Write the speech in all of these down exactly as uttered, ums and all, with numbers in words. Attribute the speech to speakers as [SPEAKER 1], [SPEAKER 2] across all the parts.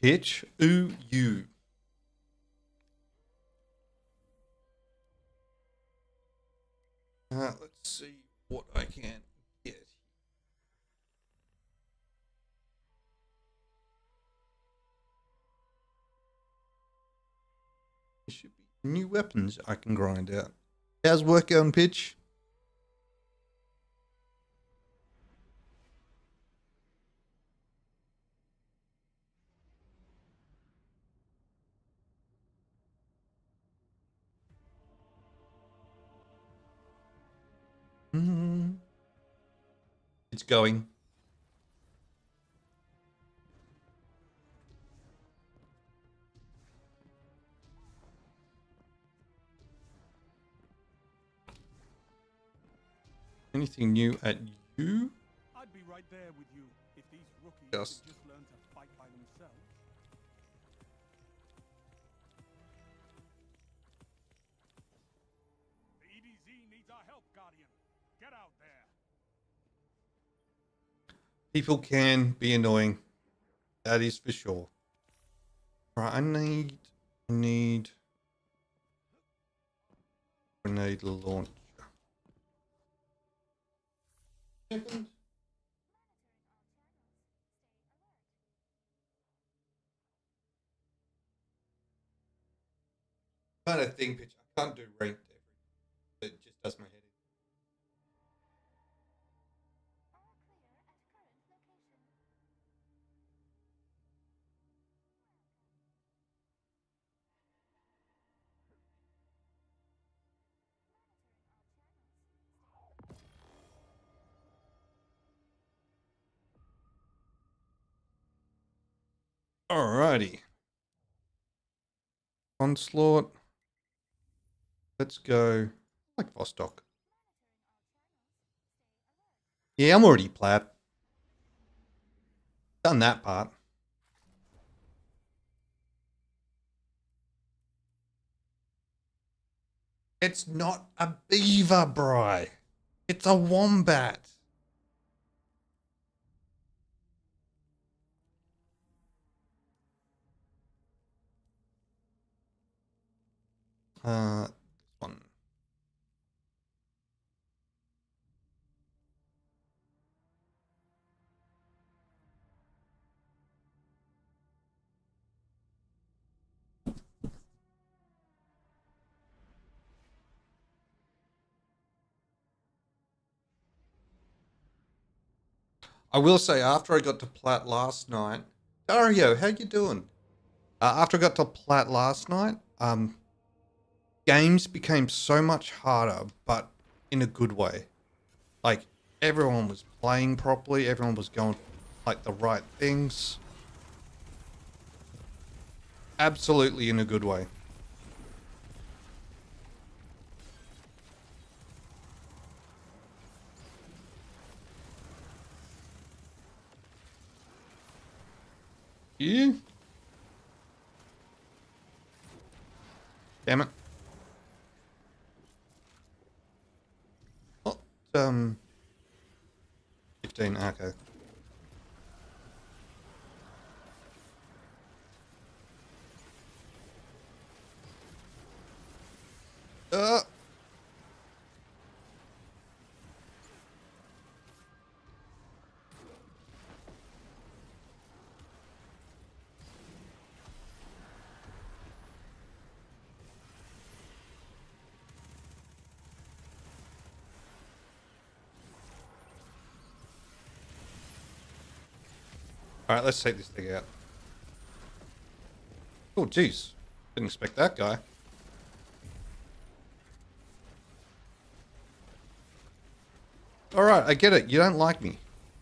[SPEAKER 1] pitch. Ooh, you. Uh, let's see what I can get. There should be new weapons I can grind out. How's work going, pitch? Mm-hmm. It's going. Anything new at you?
[SPEAKER 2] I'd be right there with you if these rookies
[SPEAKER 1] Just.
[SPEAKER 2] could just learn to fight by themselves. The E D Z needs our help, Guardian. Get out there.
[SPEAKER 1] People can be annoying. That is for sure. Right, I need, I need grenade launcher. Second. Kind of thing, pitch. I can't do ranked every. It just does my head in. Alrighty. Onslaught. Let's go. I like Vostok. Yeah, I'm already plat. Done that part. It's not a beaver, Bry. It's a wombat. Uh, this one. I will say, after I got to plat last night, Dario, how you doing? Uh, after I got to plat last night, um, games became so much harder, but in a good way. Like, everyone was playing properly, everyone was going like the right things. Absolutely in a good way. You? Damn it. Oh, um, fifteen, okay. Uh. Alright, let's take this thing out. Oh, jeez. Didn't expect that guy. Alright, I get it. You don't like me.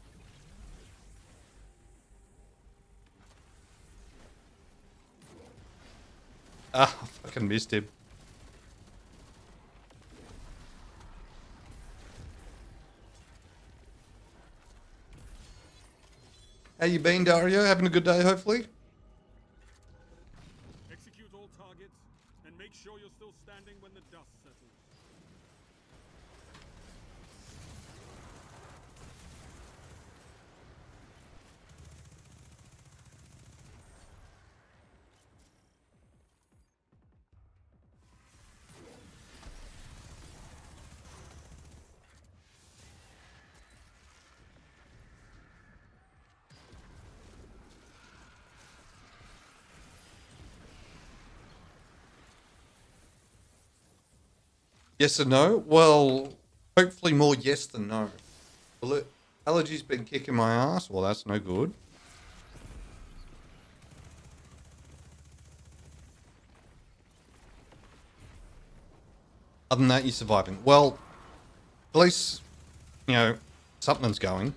[SPEAKER 1] Ah, I fucking missed him. How you been, Dario? Having a good day, hopefully?
[SPEAKER 2] Execute all targets and make sure you're still standing when the dust settles.
[SPEAKER 1] Yes or no? Well, hopefully more yes than no. Well, it, allergy's been kicking my ass. Well, that's no good. Other than that, you're surviving. Well, at least, you know, something's going.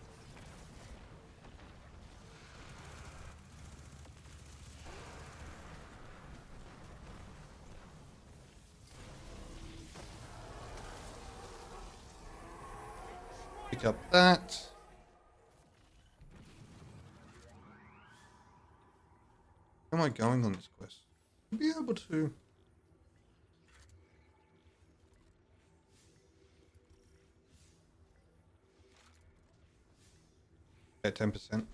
[SPEAKER 1] Pick up that. How am I going on this quest? I'll be able to... Yeah, ten percent.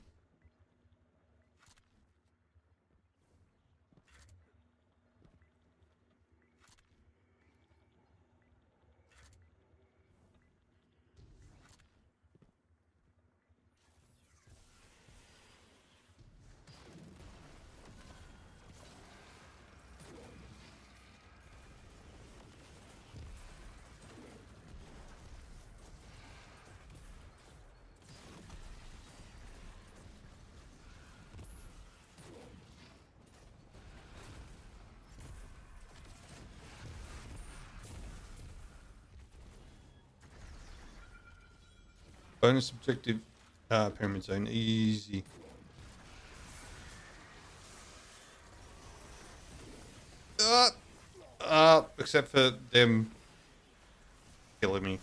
[SPEAKER 1] Bonus objective, uh, pyramid zone, easy. Uh, uh, except for them killing me.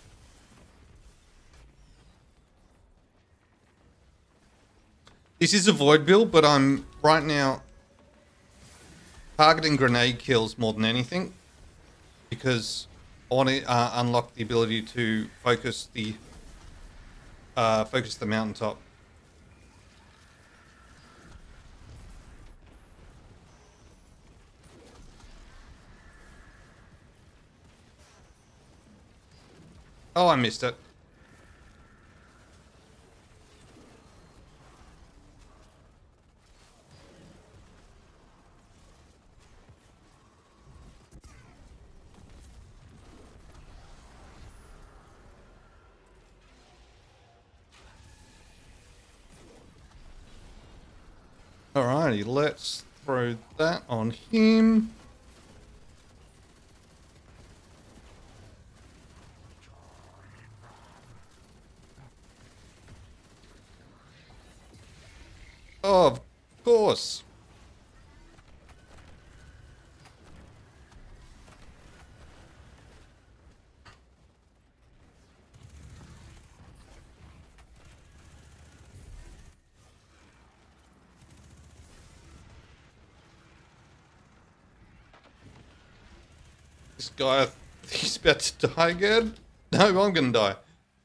[SPEAKER 1] This is a void build, but I'm right now targeting grenade kills more than anything because I want to uh, unlock the ability to focus the uh, focus the mountaintop. Oh, I missed it. Alrighty, let's throw that on him. Oh, of course. This guy, he's about to die again. No, I'm gonna die.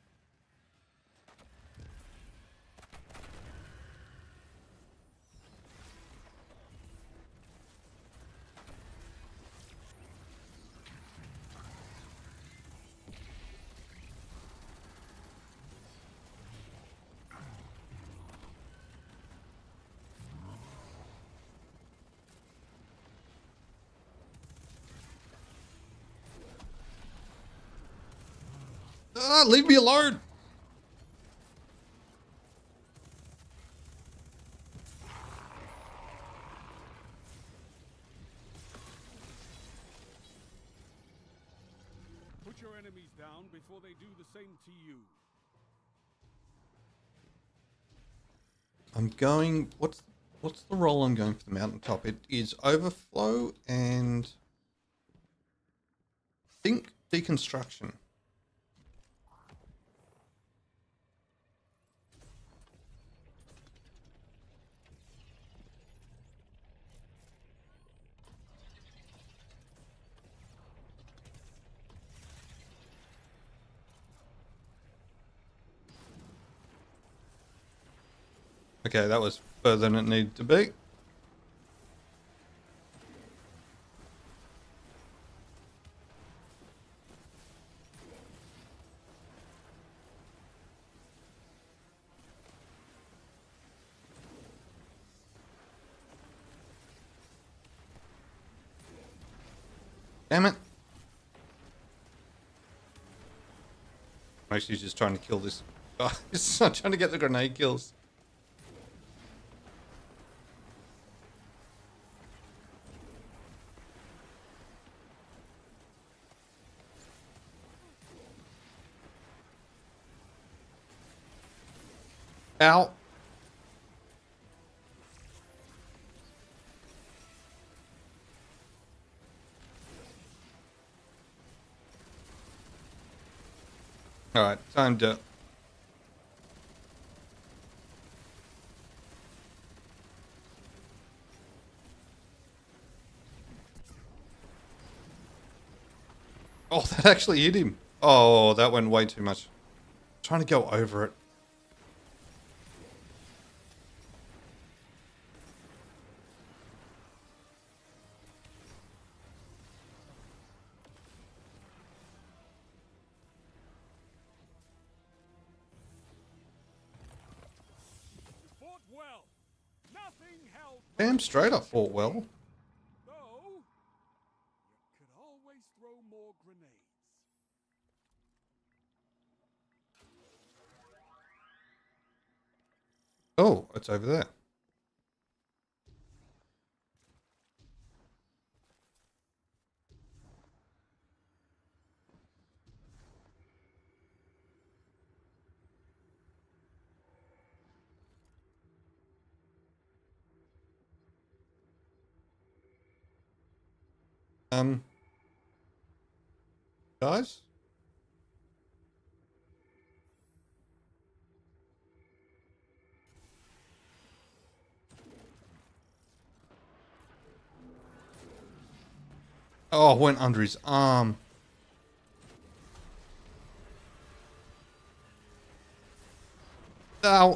[SPEAKER 1] Ah, leave me alone.
[SPEAKER 2] Put your enemies down before they do the same to you.
[SPEAKER 1] I'm going. What's what's the role I'm going for the mountaintop? It is overflow and I think deconstruction. Okay, that was further than it needed to be. Damn it. Mostly just trying to kill this guy. He's not trying to get the grenade kills. Ow. Alright, time to... Oh, that actually hit him. Oh, that went way too much. I'm trying to go over it.
[SPEAKER 2] Fought well. Nothing held.
[SPEAKER 1] Damn straight I fought well.
[SPEAKER 2] Though, you could always throw more grenades.
[SPEAKER 1] Oh, it's over there. Um, guys? Oh, went under his arm. Ow.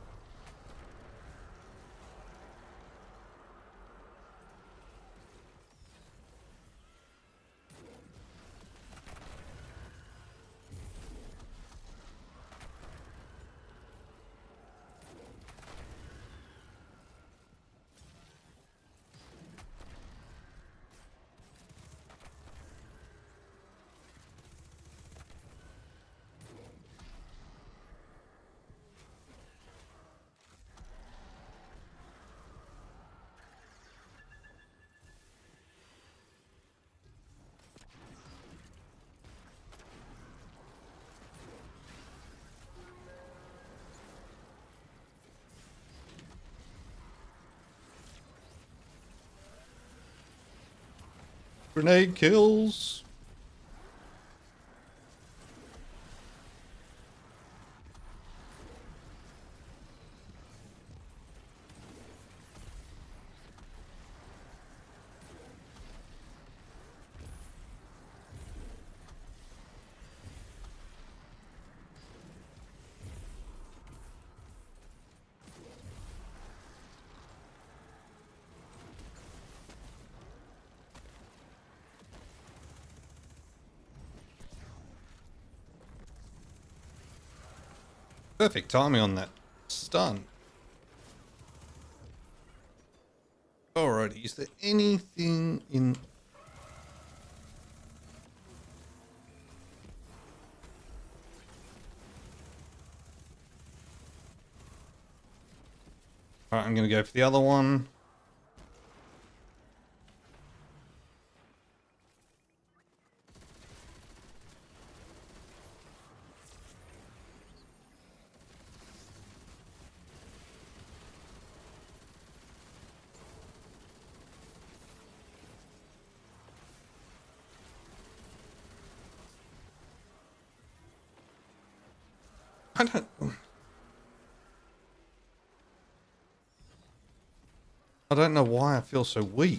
[SPEAKER 1] Grenade kills. Perfect timing on that stun. Alrighty, is there anything in... Alright, I'm going to go for the other one. I don't... I don't know why I feel so weak.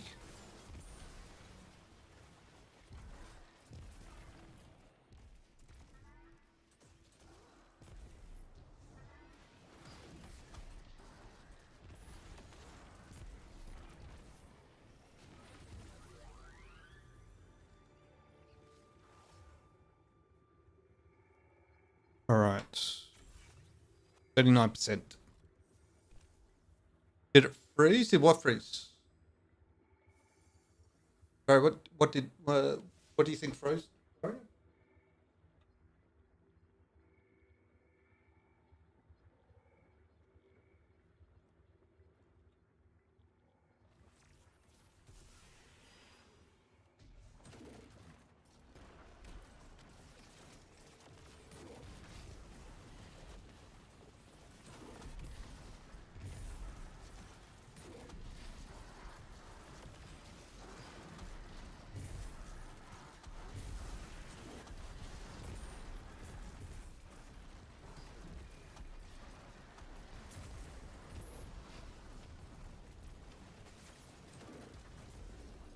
[SPEAKER 1] Alright. thirty-nine percent. Did it freeze? Did what freeze? Sorry, what, what did, uh, what do you think froze? Sorry?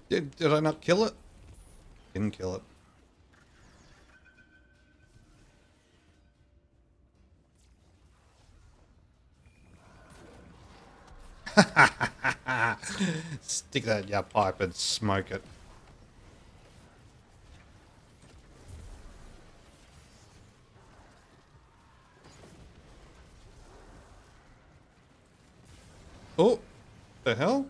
[SPEAKER 1] Did, did I not kill it? Didn't kill it. Stick that in your pipe and smoke it. Oh, the hell?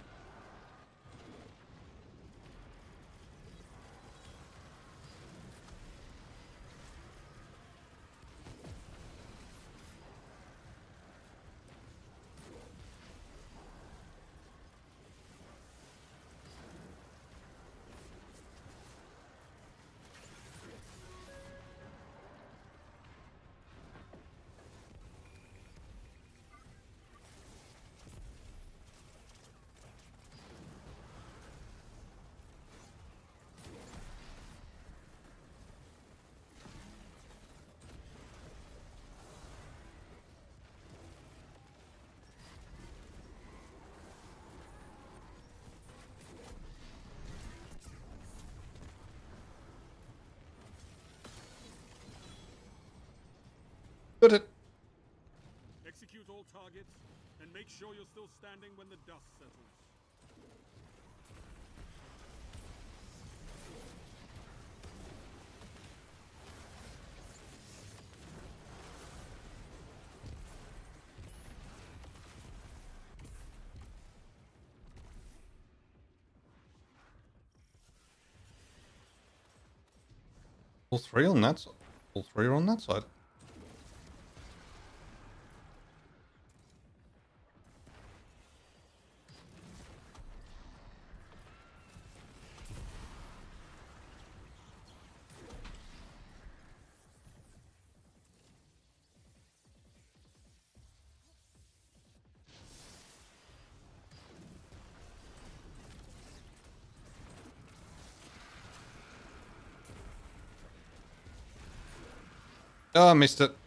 [SPEAKER 1] Got it.
[SPEAKER 2] Execute all targets, and make sure you're still standing when the dust settles.
[SPEAKER 1] All three on that side. All three are on that side. Oh, I missed it.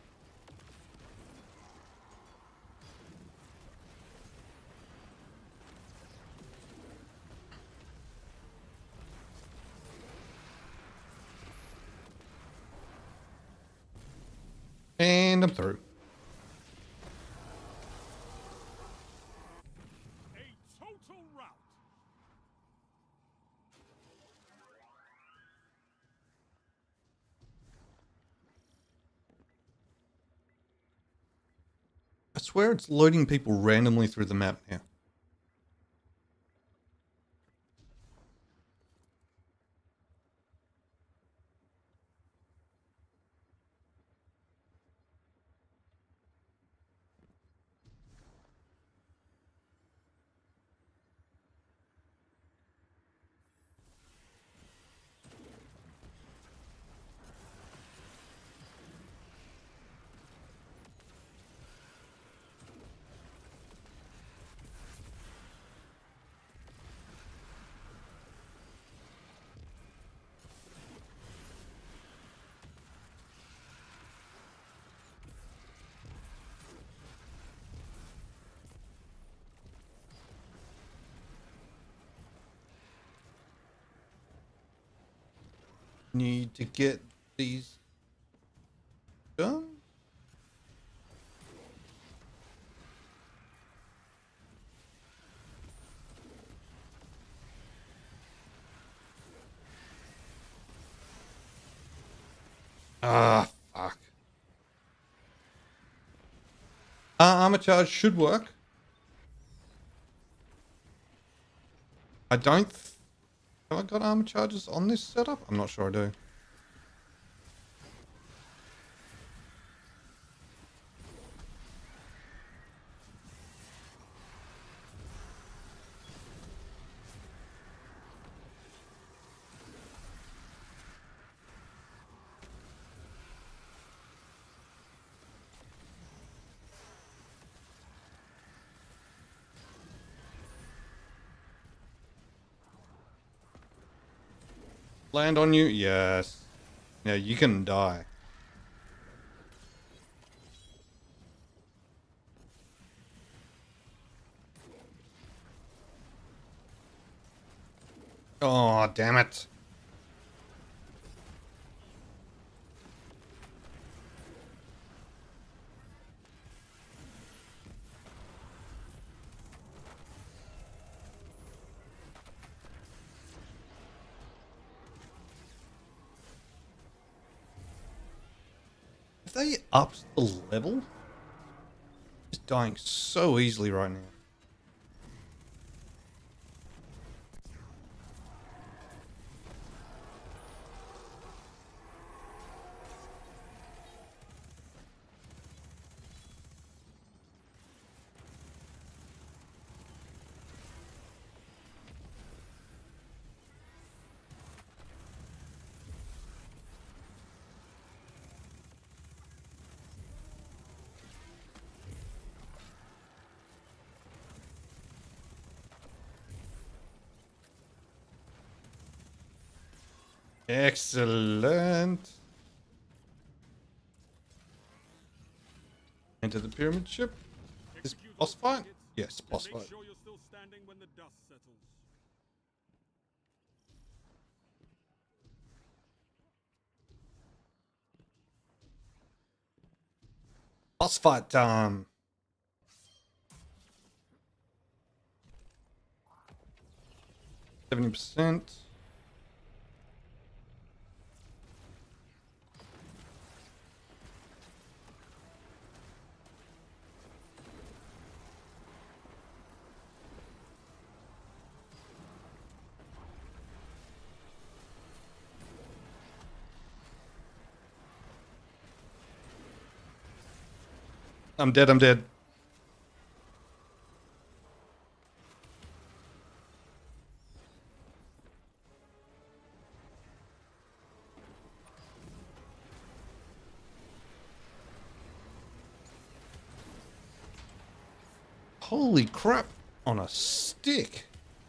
[SPEAKER 1] And I'm through.
[SPEAKER 2] A total rout.
[SPEAKER 1] I swear it's loading people randomly through the map now. Need to get these done. Ah, fuck. Uh, armor charge should work. I don't... Th Have I got armor charges on this setup? I'm not sure I do. Land on you? Yes. Yeah, you can die. Oh, damn it. If they upped the level, it's dying so easily right now. Excellent. Enter the pyramid ship. Is
[SPEAKER 2] Execute
[SPEAKER 1] boss
[SPEAKER 2] all
[SPEAKER 1] fight?
[SPEAKER 2] targets,
[SPEAKER 1] Yes,
[SPEAKER 2] and
[SPEAKER 1] boss
[SPEAKER 2] make
[SPEAKER 1] fight.
[SPEAKER 2] sure you're still standing when the dust settles.
[SPEAKER 1] Boss fight time. seventy percent. I'm dead, I'm dead. Holy crap, on a stick.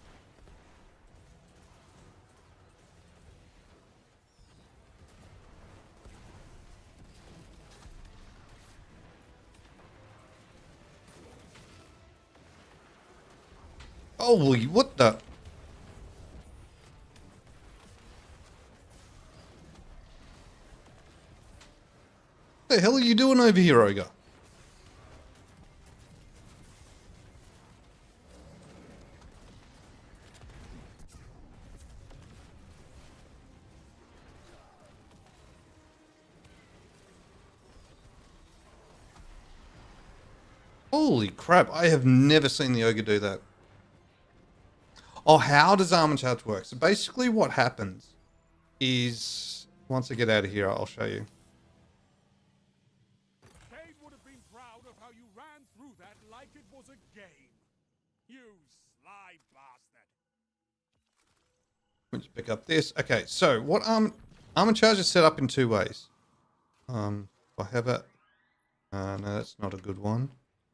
[SPEAKER 1] Holy, what the? What the hell are you doing over here, Ogre? Holy crap, I have never seen the Ogre do that. Oh, how does Armor Charge work? So basically what happens is, once I get out of here, I'll show you.
[SPEAKER 2] Cade would have been proud of how you ran through that like it was a game. You sly bastard.
[SPEAKER 1] Let me just pick up this. Okay, so what arm, Armor Charge is set up in two ways. Um, if I have it. Uh, no, that's not a good one.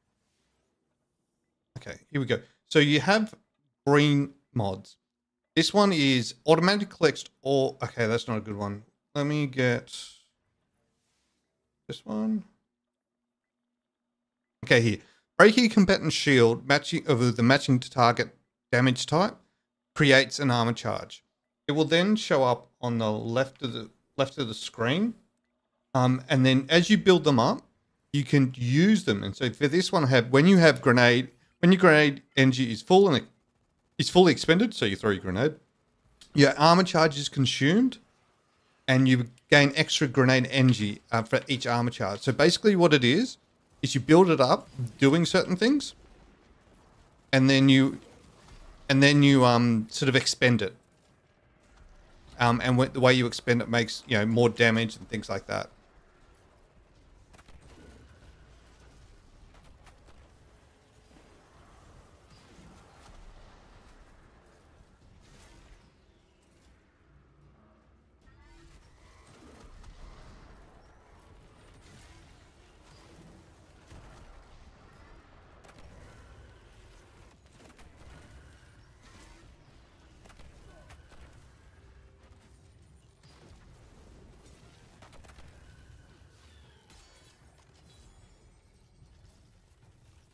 [SPEAKER 1] Okay, here we go. So you have green mods. This one is automatic collects all. Okay, that's not a good one. Let me get this one. Okay, here. Breaking combatant shield matching of the matching to target damage type creates an armor charge. It will then show up on the left of the left of the screen. Um, and then as you build them up, you can use them. And so for this one, I have when you have grenade, when your grenade energy is full and it is fully expended, so you throw your grenade, your armor charge is consumed, and you gain extra grenade energy uh, for each armor charge. So basically, what it is is you build it up doing certain things, and then you and then you um sort of expend it. Um, and when, the way you expend it makes you know more damage and things like that.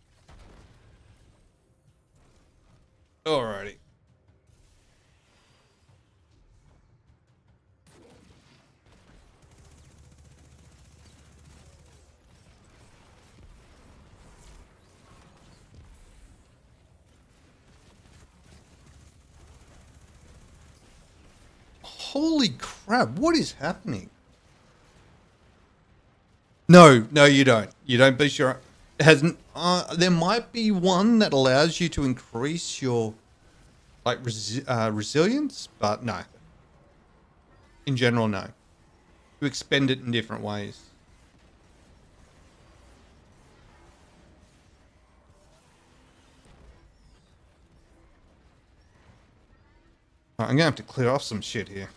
[SPEAKER 1] Alrighty. Holy crap, what is happening? No, no, you don't. You don't boost your... It hasn't... Uh, there might be one that allows you to increase your, like, resi uh, resilience, but no. In general, no. You expend it in different ways. Right, I'm going to have to clear off some shit here.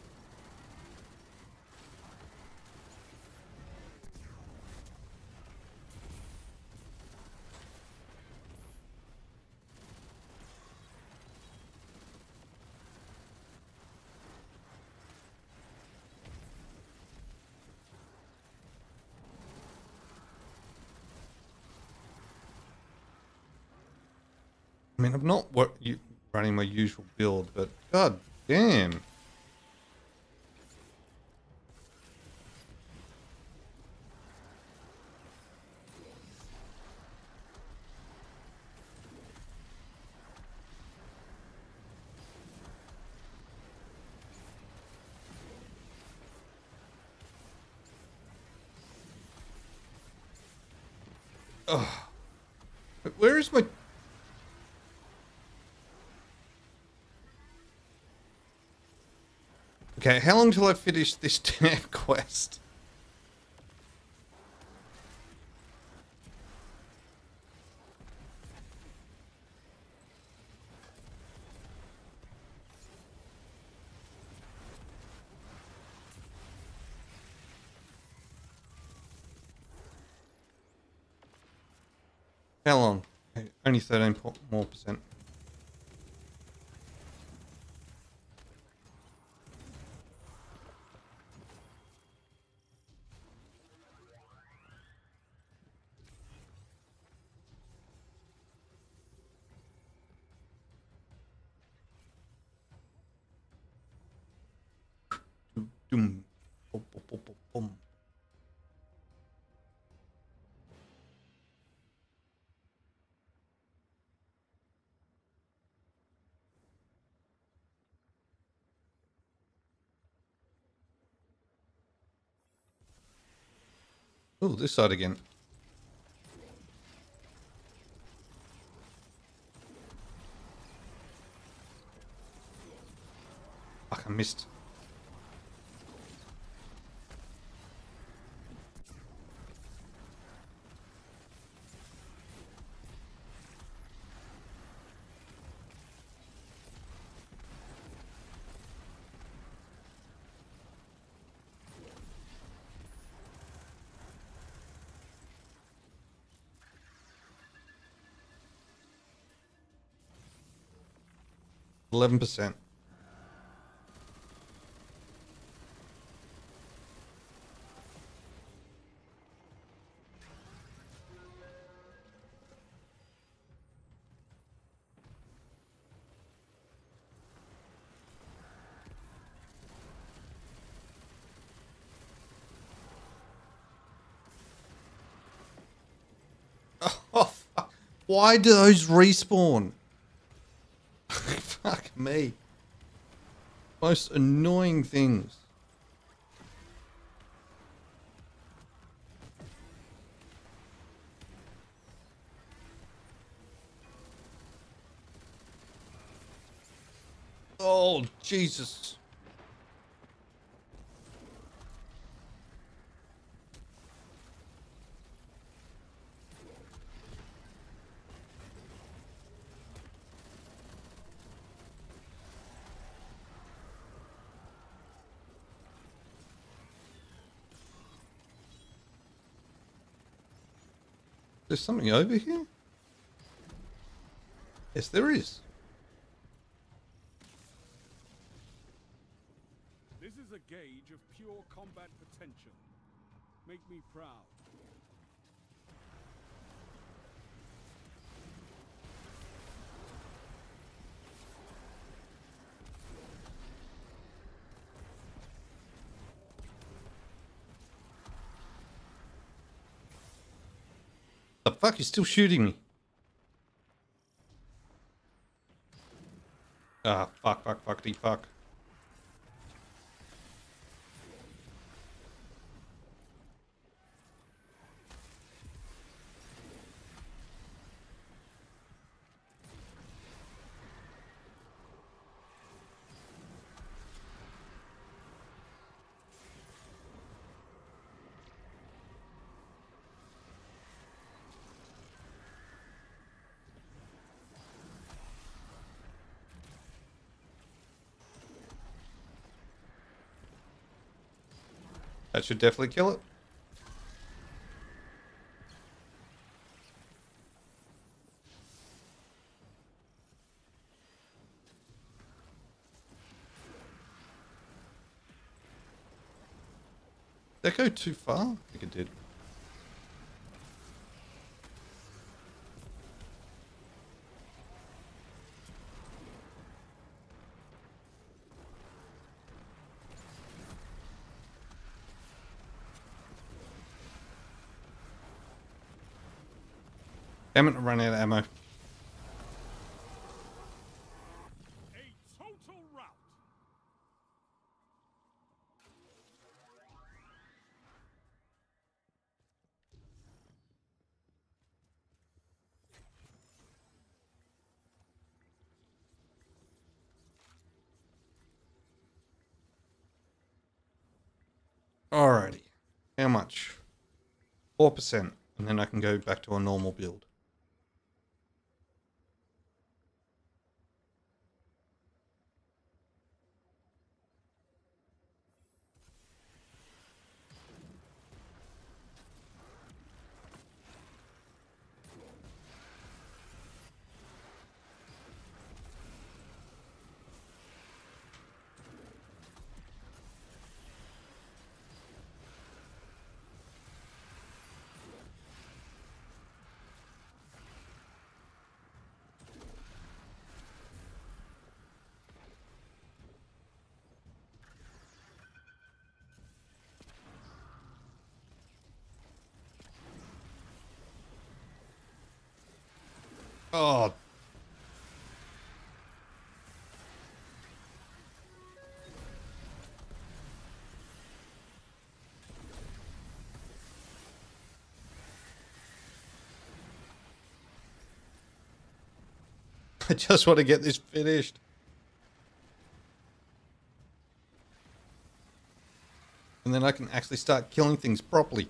[SPEAKER 1] I mean, I'm not what you running my usual build, but god damn. Oh, where is my... Okay, how long till I finish this damn quest? How long? Okay, only thirteen more percent. Doom. Boom, boom, boom, boom, boom. Oh, this side again. Fuck, I missed. eleven percent. Oh, fuck. Why do those respawn? Fuck me. Most annoying things. Oh, Jesus. There's something over here? Yes, there is.
[SPEAKER 2] This is a gauge of pure combat potential. Make me proud.
[SPEAKER 1] The fuck? He's still shooting me. Ah, fuck, fuck, fuckity, fuck. That should definitely kill it. Did that go too far? I think it did. Damn it, I ran out of ammo.
[SPEAKER 2] A total rout.
[SPEAKER 1] Alrighty. How much? four percent. And then I can go back to a normal build. Oh. I just want to get this finished. And then I can actually start killing things properly.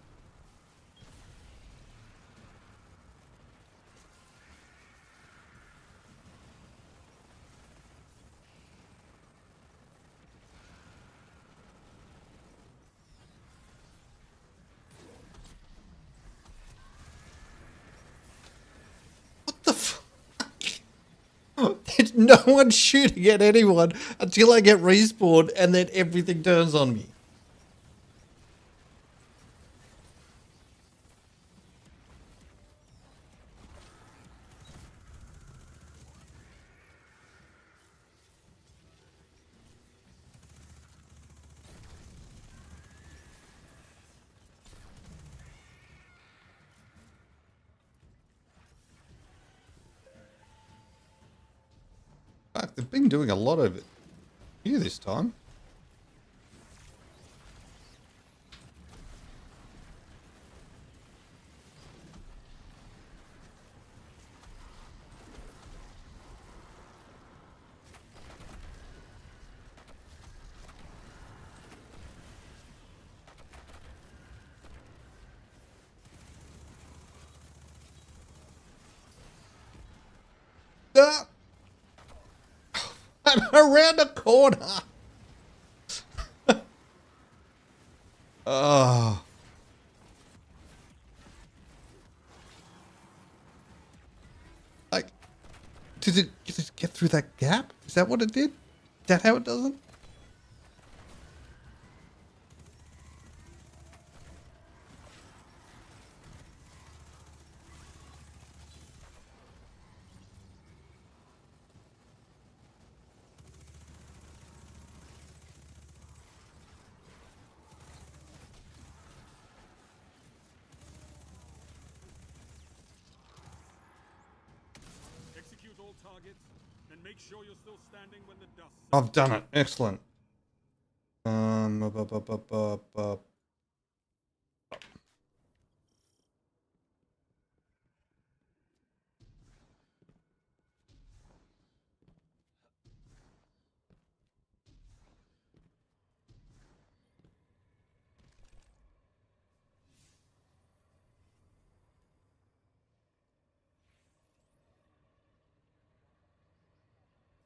[SPEAKER 1] What the fuck? There's no one shooting at anyone until I get respawned and then everything turns on me. Fuck, they've been doing a lot of it here this time. Ah! I'm around the corner. Oh. Like, did it, did it get through that gap? Is that what it did? Is that how it does it?
[SPEAKER 2] Execute all targets and make sure you're still standing when the dust settles.
[SPEAKER 1] I've done it. Excellent. Um, bu- bu- bu- bu- bu-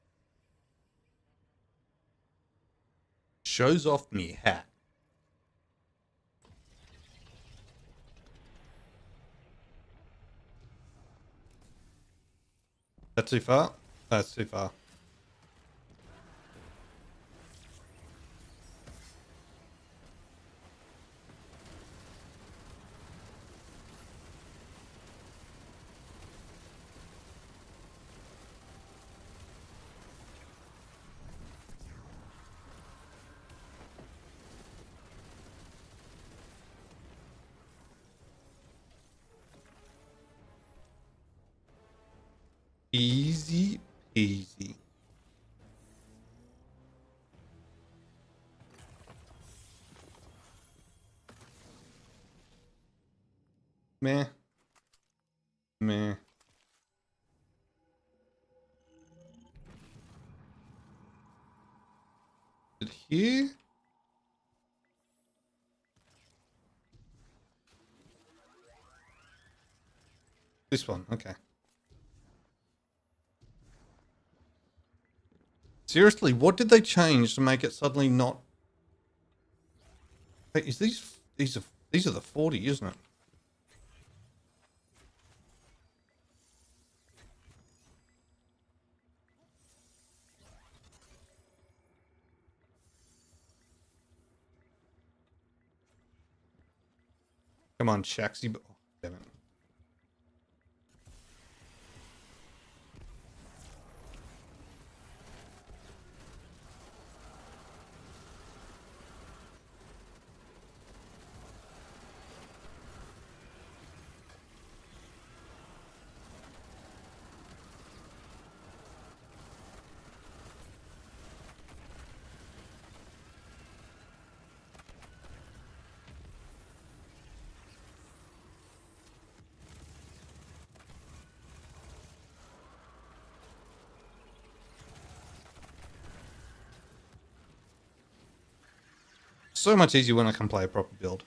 [SPEAKER 1] shows off me hat. That's too far? That's too far. Easy peasy. Meh. Meh. Is it here? This one, okay. Seriously, what did they change to make it suddenly not? Wait, is these these are these are the forty, isn't it? Come on, Shaxi. Oh, damn it. So much easier when I can play a proper build.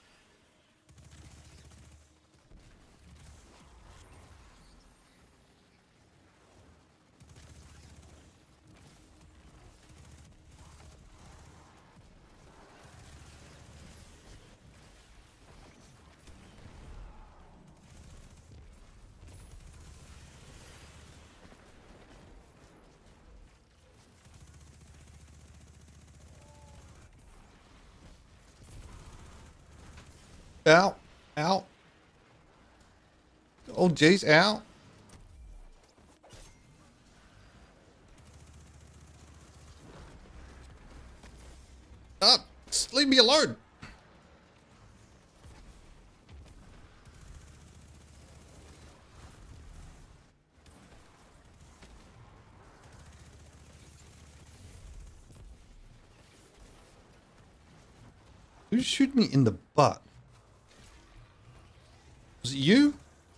[SPEAKER 1] Ow. Ow. Oh, jeez. Ow. Ah, just leave me alone. Who's shooting me in the butt? Was it you?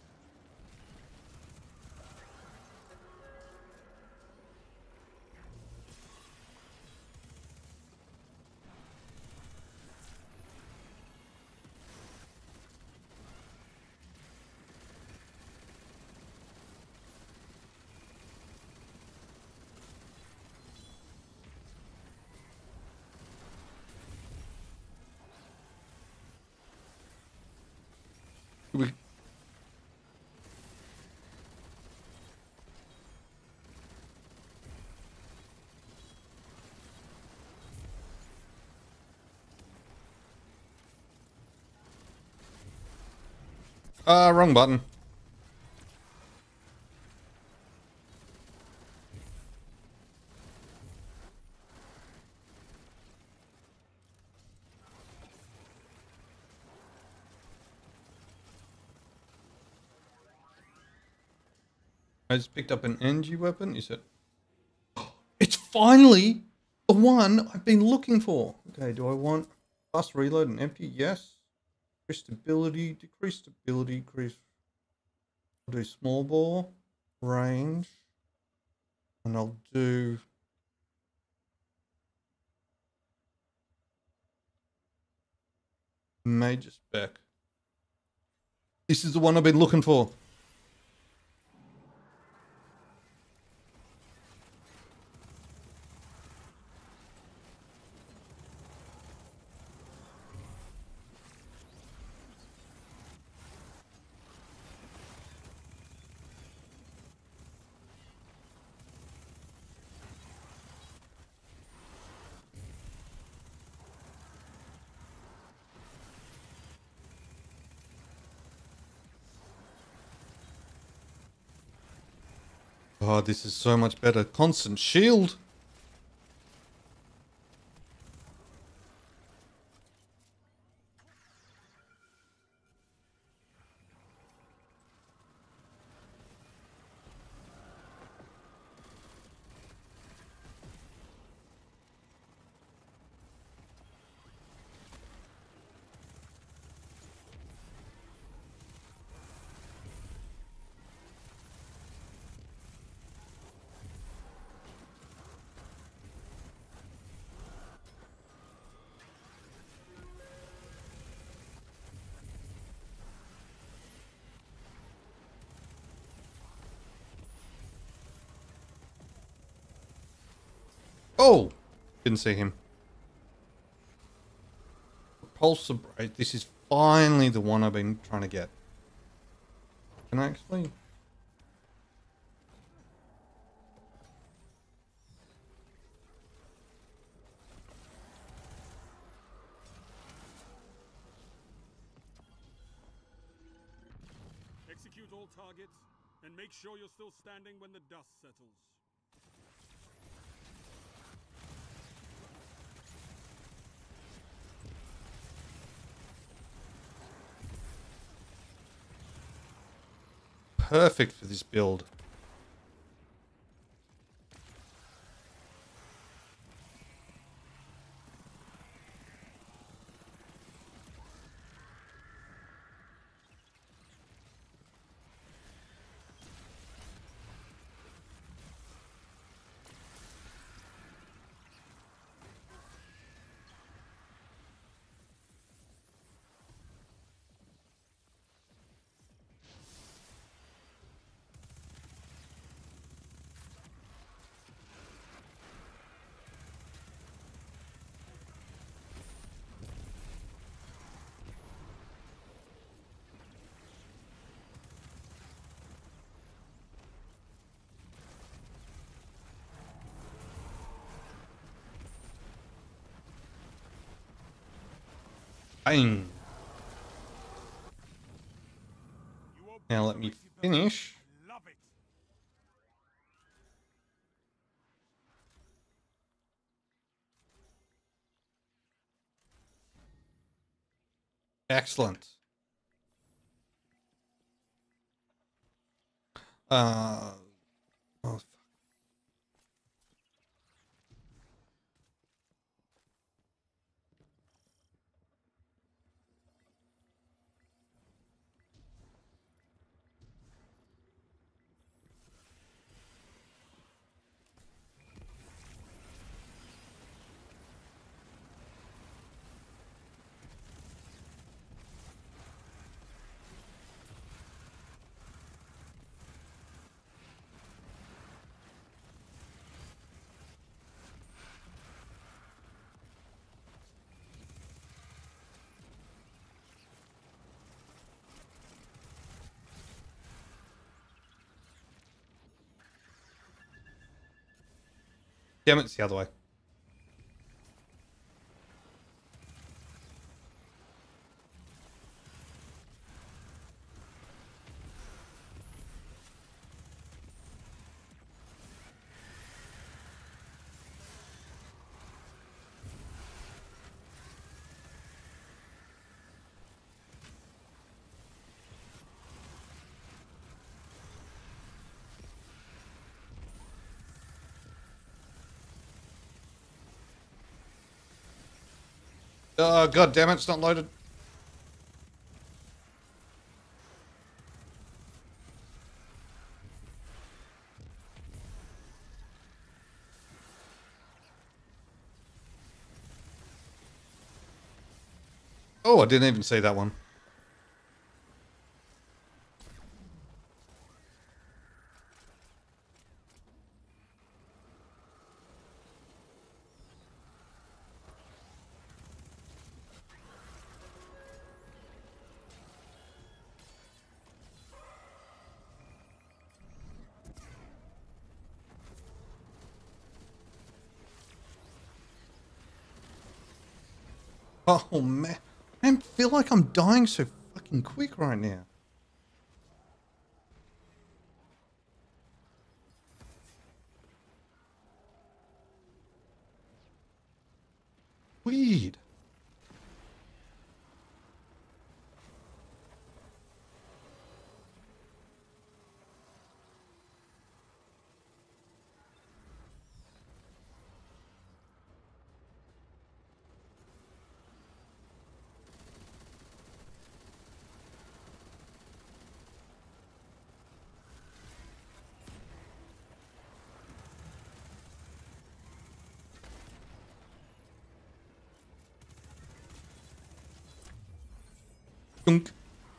[SPEAKER 1] We... Uh, wrong button. I just picked up an energy weapon. Is it? It's finally the one I've been looking for. Okay, do I want fast reload and empty? Yes. Increase stability, decrease stability, increase. I'll do small ball, range, and I'll do. Major spec. This is the one I've been looking for. Oh, this is so much better. Constant shield. Oh! Didn't see him. Repulsor Braid. This is finally the one I've been trying to get. Can I explain?
[SPEAKER 2] Execute all targets, and make sure you're still standing when the dust settles.
[SPEAKER 1] Perfect for this build. Bang. Now let me finish.
[SPEAKER 2] Love it.
[SPEAKER 1] Excellent. Uh, oh, damn it, it's the other way. Oh, god damn it, it's not loaded. Oh, I didn't even see that one. Oh man, I feel like I'm dying so fucking quick right now. Dunk.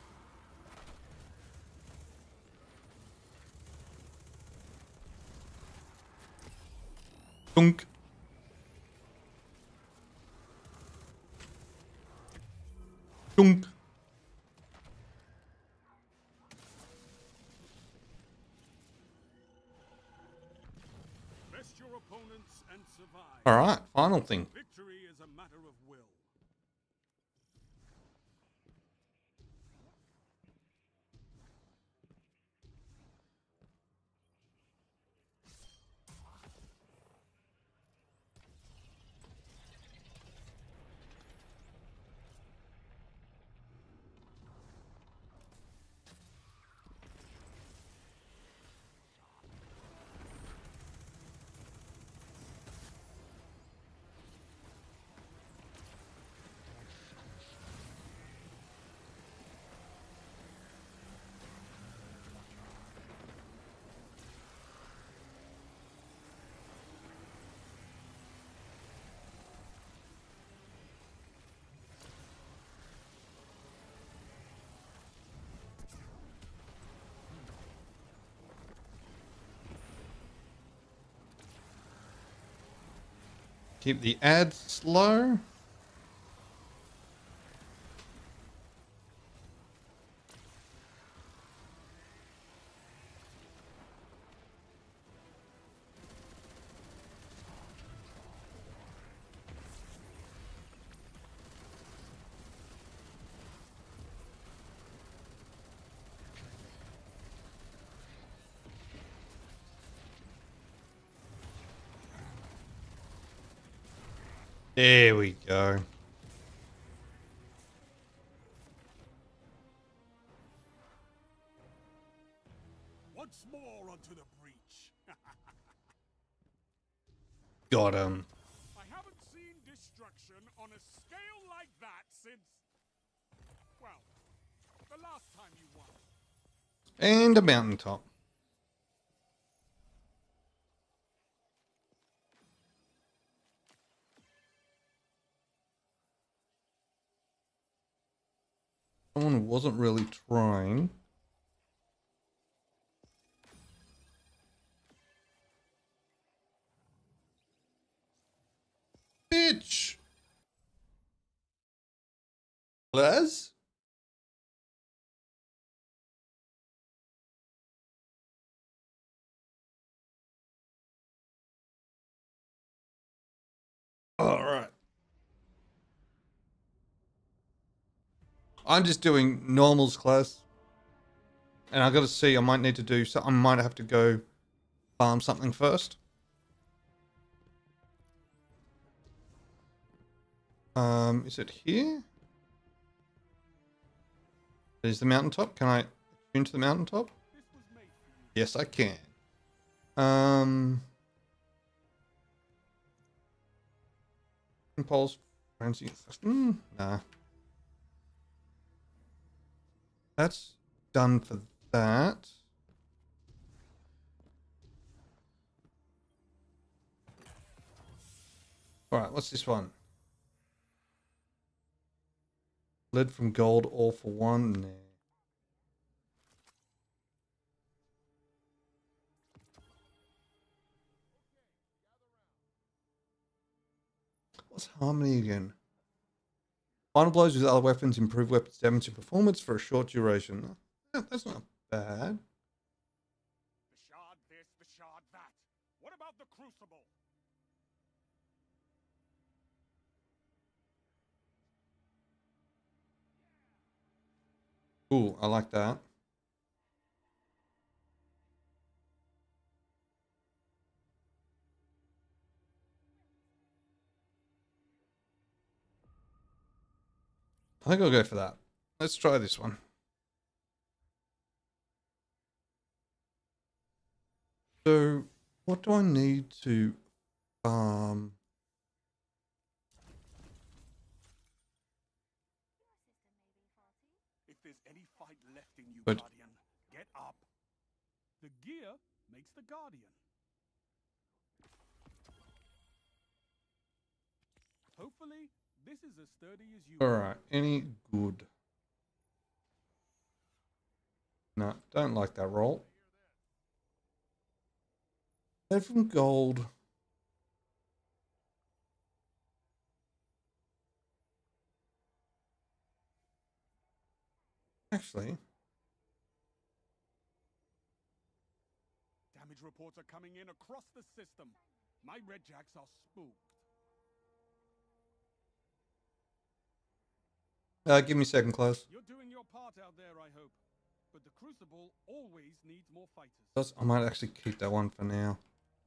[SPEAKER 1] Dunk. Dunk.
[SPEAKER 2] Best your opponents and survive.
[SPEAKER 1] All right, final thing.
[SPEAKER 2] Victory is a matter of will.
[SPEAKER 1] Keep the ads low. There we go.
[SPEAKER 2] Once more onto the breach.
[SPEAKER 1] Got him.
[SPEAKER 2] I haven't seen destruction on a scale like that since, well, the last time you won.
[SPEAKER 1] And a mountaintop. Someone wasn't really trying. Bitch! Les? All right. I'm just doing normals class. And I gotta see, I might need to do so. I might have to go farm something first. Um, is it here? Is the mountaintop? Can I tune to the mountaintop?
[SPEAKER 2] This was made for you.
[SPEAKER 1] Yes, I can. Um, impulse, frenzy. Mm, nah. That's done for that. All right, what's this one? Lead from gold, all for one. Nah. What's harmony again? Final blows with other weapons improve weapons damage and performance for a short duration. Eh, that's not bad.
[SPEAKER 2] The shard this, the shard that. What about the crucible?
[SPEAKER 1] Cool, I like that. I think I'll go for that. Let's try this one. So, what do I need to farm?
[SPEAKER 2] If there's any fight left in you,
[SPEAKER 1] But-
[SPEAKER 2] Guardian, get up. The gear makes the Guardian. Hopefully, this is as sturdy as you
[SPEAKER 1] All
[SPEAKER 2] are.
[SPEAKER 1] right, any good? don't like that roll. Seven gold. Actually,
[SPEAKER 2] Damage reports are coming in across the system. My red jacks are spooked.
[SPEAKER 1] uh, give me second class.
[SPEAKER 2] You're doing your part out there, I hope. But the Crucible always needs more fighters.
[SPEAKER 1] Does- I might actually keep that one for now.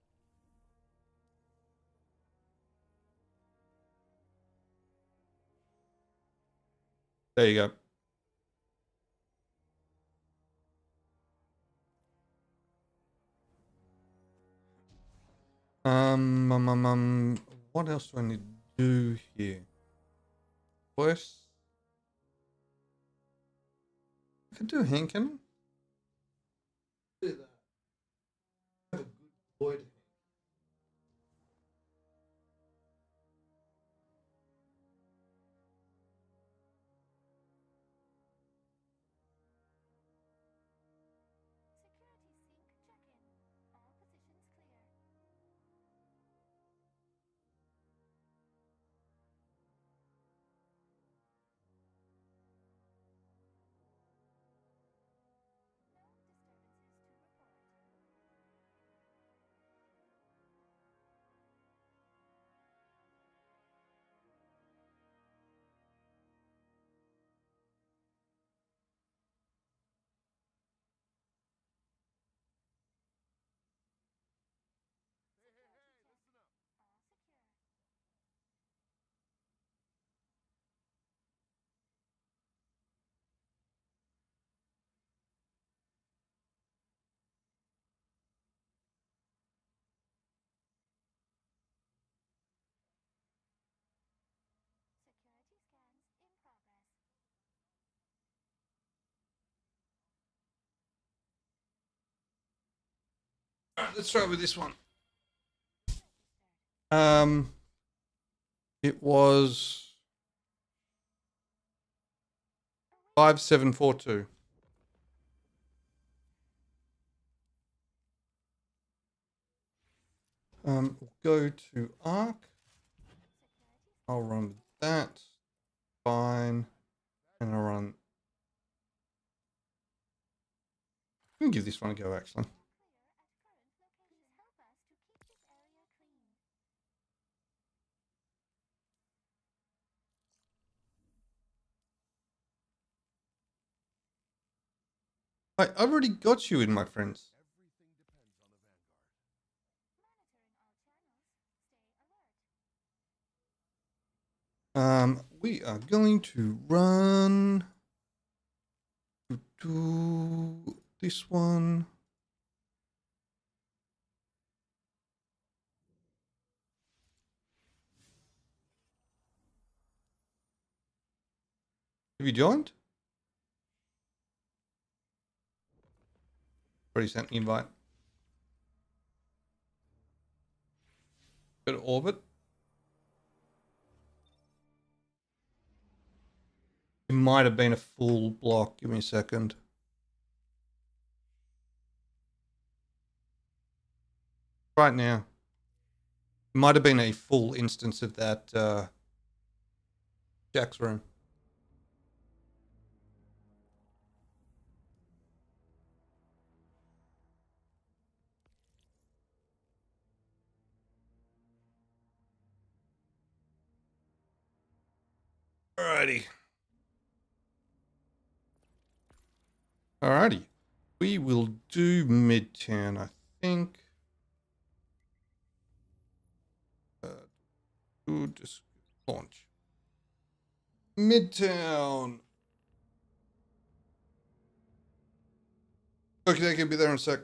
[SPEAKER 1] There you go. Um, um, um, um, what else do I need to do here? First, I could do hand cannon. Do that. Have a good void. Alright, let's try with this one. Um, it was five seven four two. Um, we'll go to Arc. I'll run with that. Fine. And I'll run. I'm gonna give this one a go actually. I I've already got you in, my friends. Um, we are going to run to, to this one. Have you joined? Already sent an invite. Go to orbit. It might have been a full block. Give me a second. Right now. It might have been a full instance of that uh, Jack's room. Alrighty. Alrighty. We will do Midtown, I think. Uh, do just launch. Midtown. Okay, I can be there in a sec.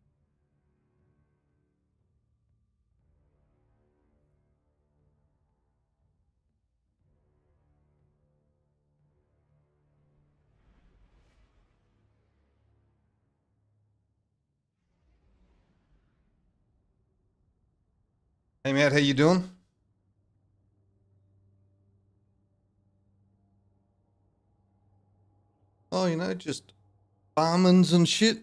[SPEAKER 1] Hey Matt, how you doing? Oh, you know, just almonds and shit.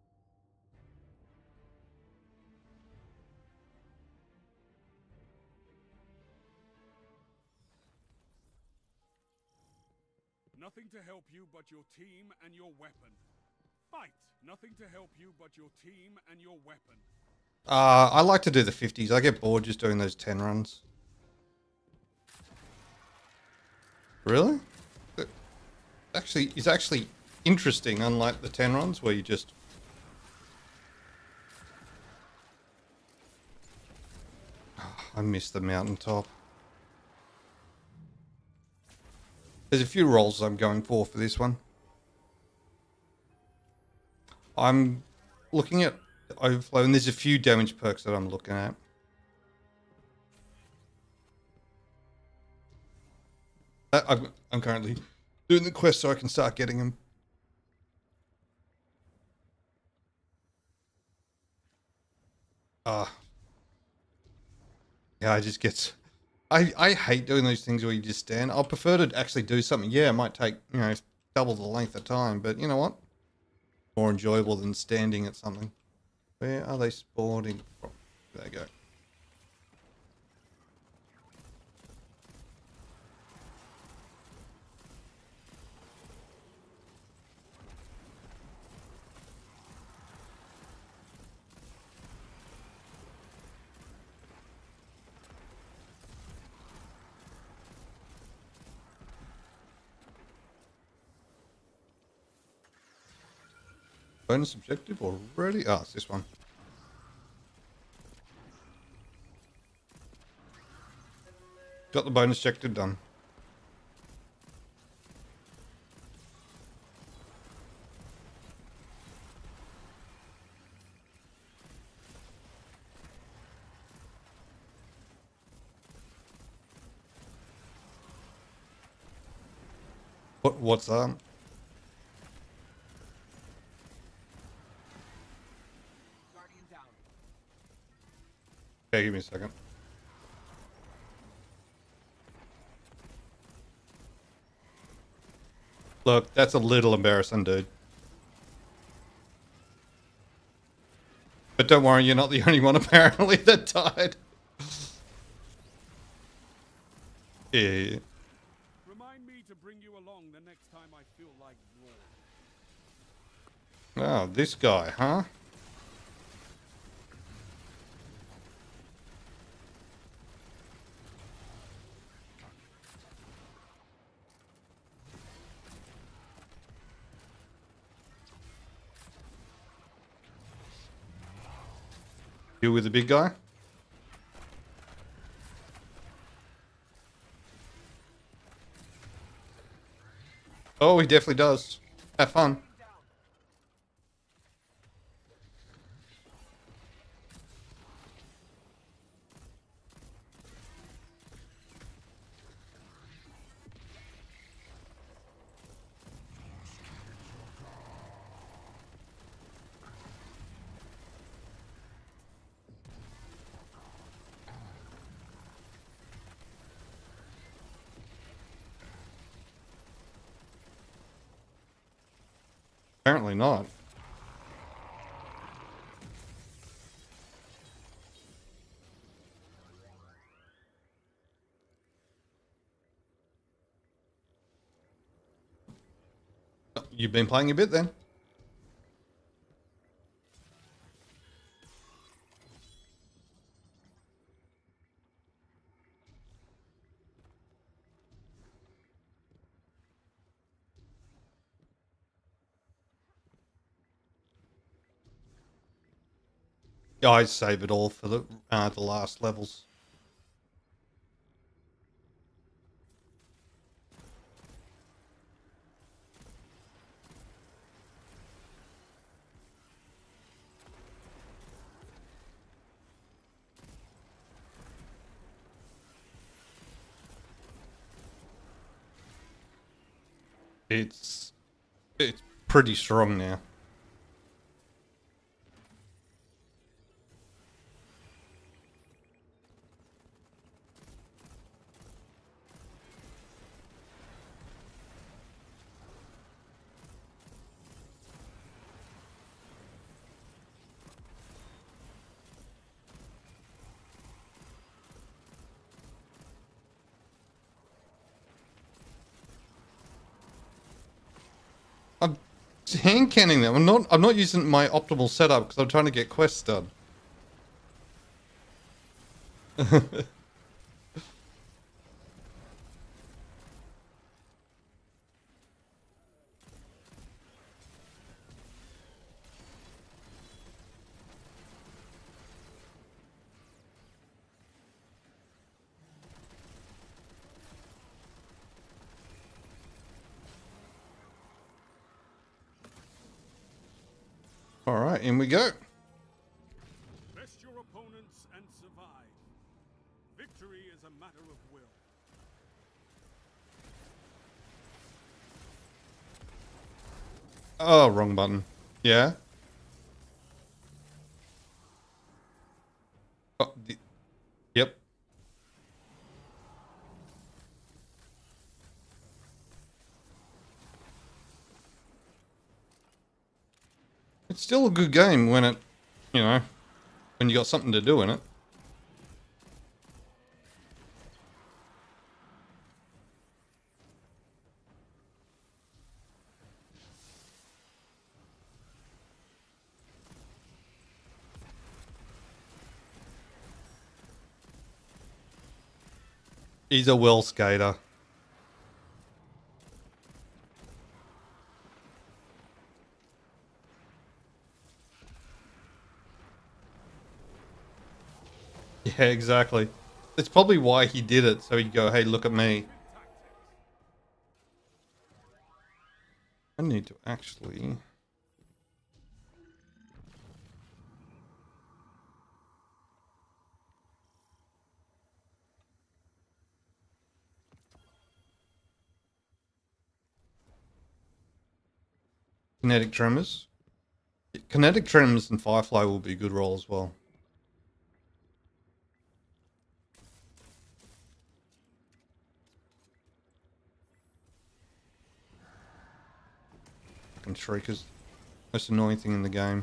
[SPEAKER 2] Nothing to help you but your team and your weapon. Fight! Nothing to help you but your team and your weapon.
[SPEAKER 1] Uh, I like to do the fifties. I get bored just doing those ten runs. Really? Actually, it's actually interesting, unlike the ten runs where you just... Oh, I missed the mountaintop. There's a few rolls I'm going for for this one. I'm looking at overflow, and there's a few damage perks that I'm looking at. I, I'm, I'm currently doing the quest so I can start getting them. Ah. Uh, yeah, I just get... I, I hate doing those things where you just stand. I'll prefer to actually do something. Yeah, it might take, you know, double the length of time, but you know what? More enjoyable than standing at something. Where are they spawning from? There they go. Bonus objective already? Ah, oh, it's this one. Got the bonus objective done. What? What's that? Okay, give me a second. Look, that's a little embarrassing, dude. But don't worry, you're not the only one apparently that died. Yeah.
[SPEAKER 2] Remind me to bring you along the next time I feel like roaring.
[SPEAKER 1] Oh, this guy, huh? You with the big guy? Oh, he definitely does. Have fun. Apparently not. You've been playing a bit then? Yeah, I save it all for the uh, the last levels. It's it's pretty strong now. Just hand canning them. I'm not. I'm not using my optimal setup because I'm trying to get quests done. All right, in we go.
[SPEAKER 2] Best your opponents and survive. Victory is a matter of will.
[SPEAKER 1] Oh, wrong button. Yeah. Oh, the, yep. It's still a good game when it, you know, when you got something to do in it. He's a well skater. Yeah, exactly. That's probably why he did it, so he'd go, hey, look at me. I need to actually... Kinetic Tremors. Kinetic Tremors and Firefly will be a good roll as well. Fucking Shriekers. Most annoying thing in the game.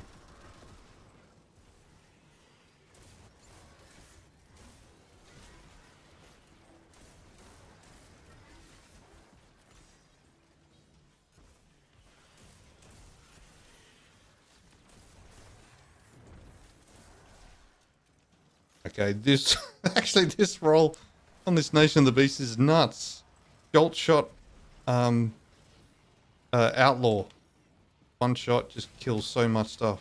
[SPEAKER 1] Okay, this... actually, this roll on this Nation of the Beast is nuts. Jolt Shot um, uh, Outlaw. One shot just kills so much stuff.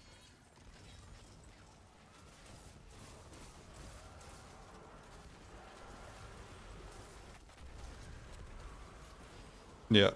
[SPEAKER 1] Yeah.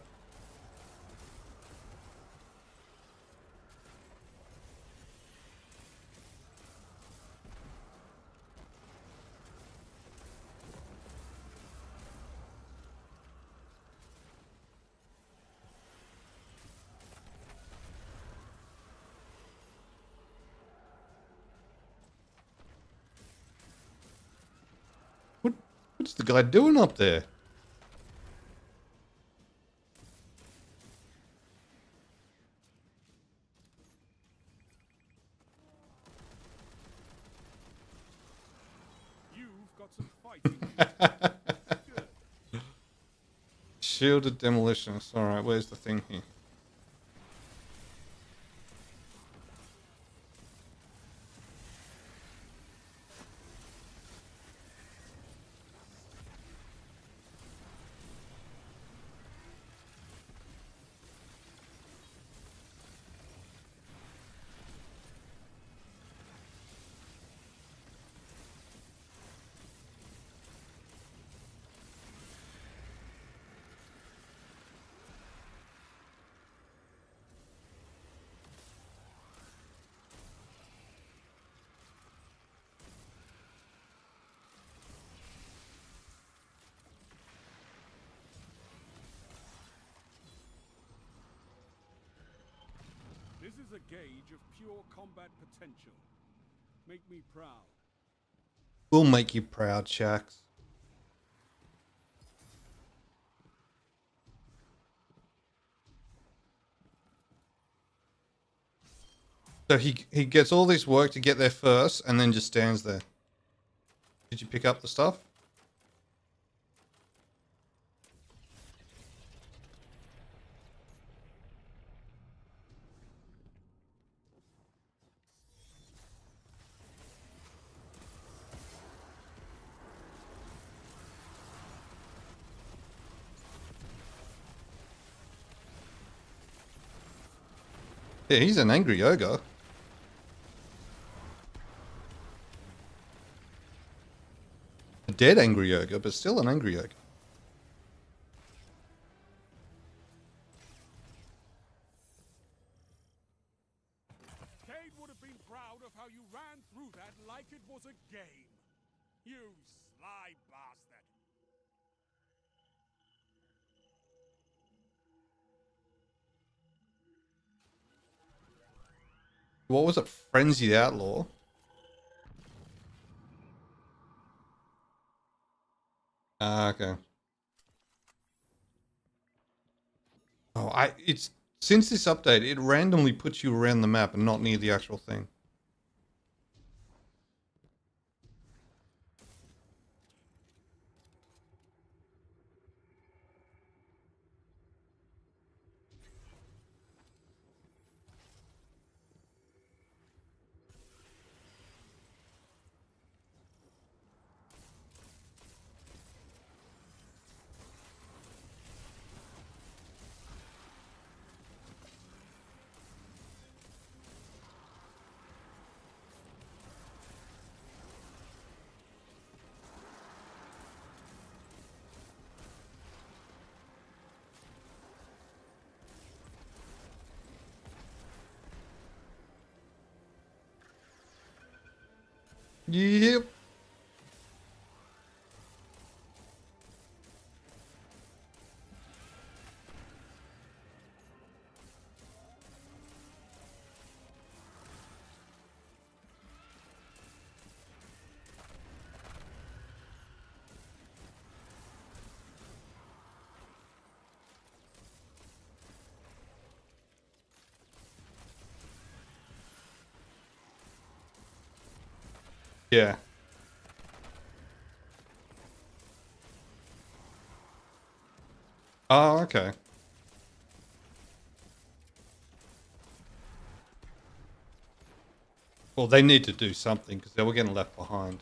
[SPEAKER 1] What, what's the guy doing up there?
[SPEAKER 2] You've got some fighting. Good.
[SPEAKER 1] Shielded demolitionist. Alright, where's the thing here?
[SPEAKER 2] This is a gauge of pure combat potential. Make me proud.
[SPEAKER 1] We'll make you proud, Shax. So he he gets all this work to get there first, and then just stands there. Did you pick up the stuff? Yeah, he's an angry ogre. A dead angry ogre, but still an angry ogre.
[SPEAKER 2] Cade would have been proud of how you ran through that like it was a game. You sly bastard.
[SPEAKER 1] What was it? Frenzied Outlaw? Ah, okay. Oh, I it's since this update, it randomly puts you around the map and not near the actual thing. Yep. Yeah. Oh, okay. Well, they need to do something because they were getting left behind.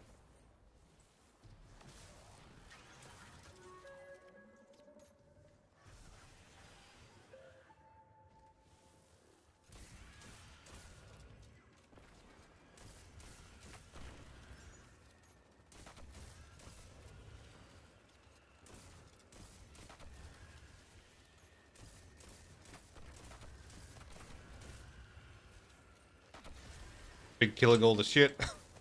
[SPEAKER 1] Big killing all the shit.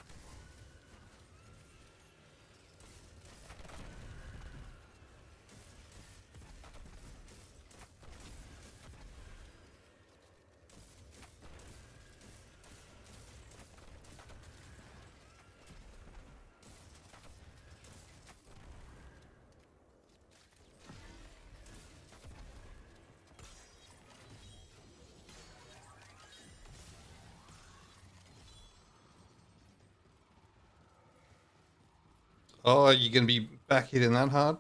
[SPEAKER 1] Oh, are you going to be back hitting that hard?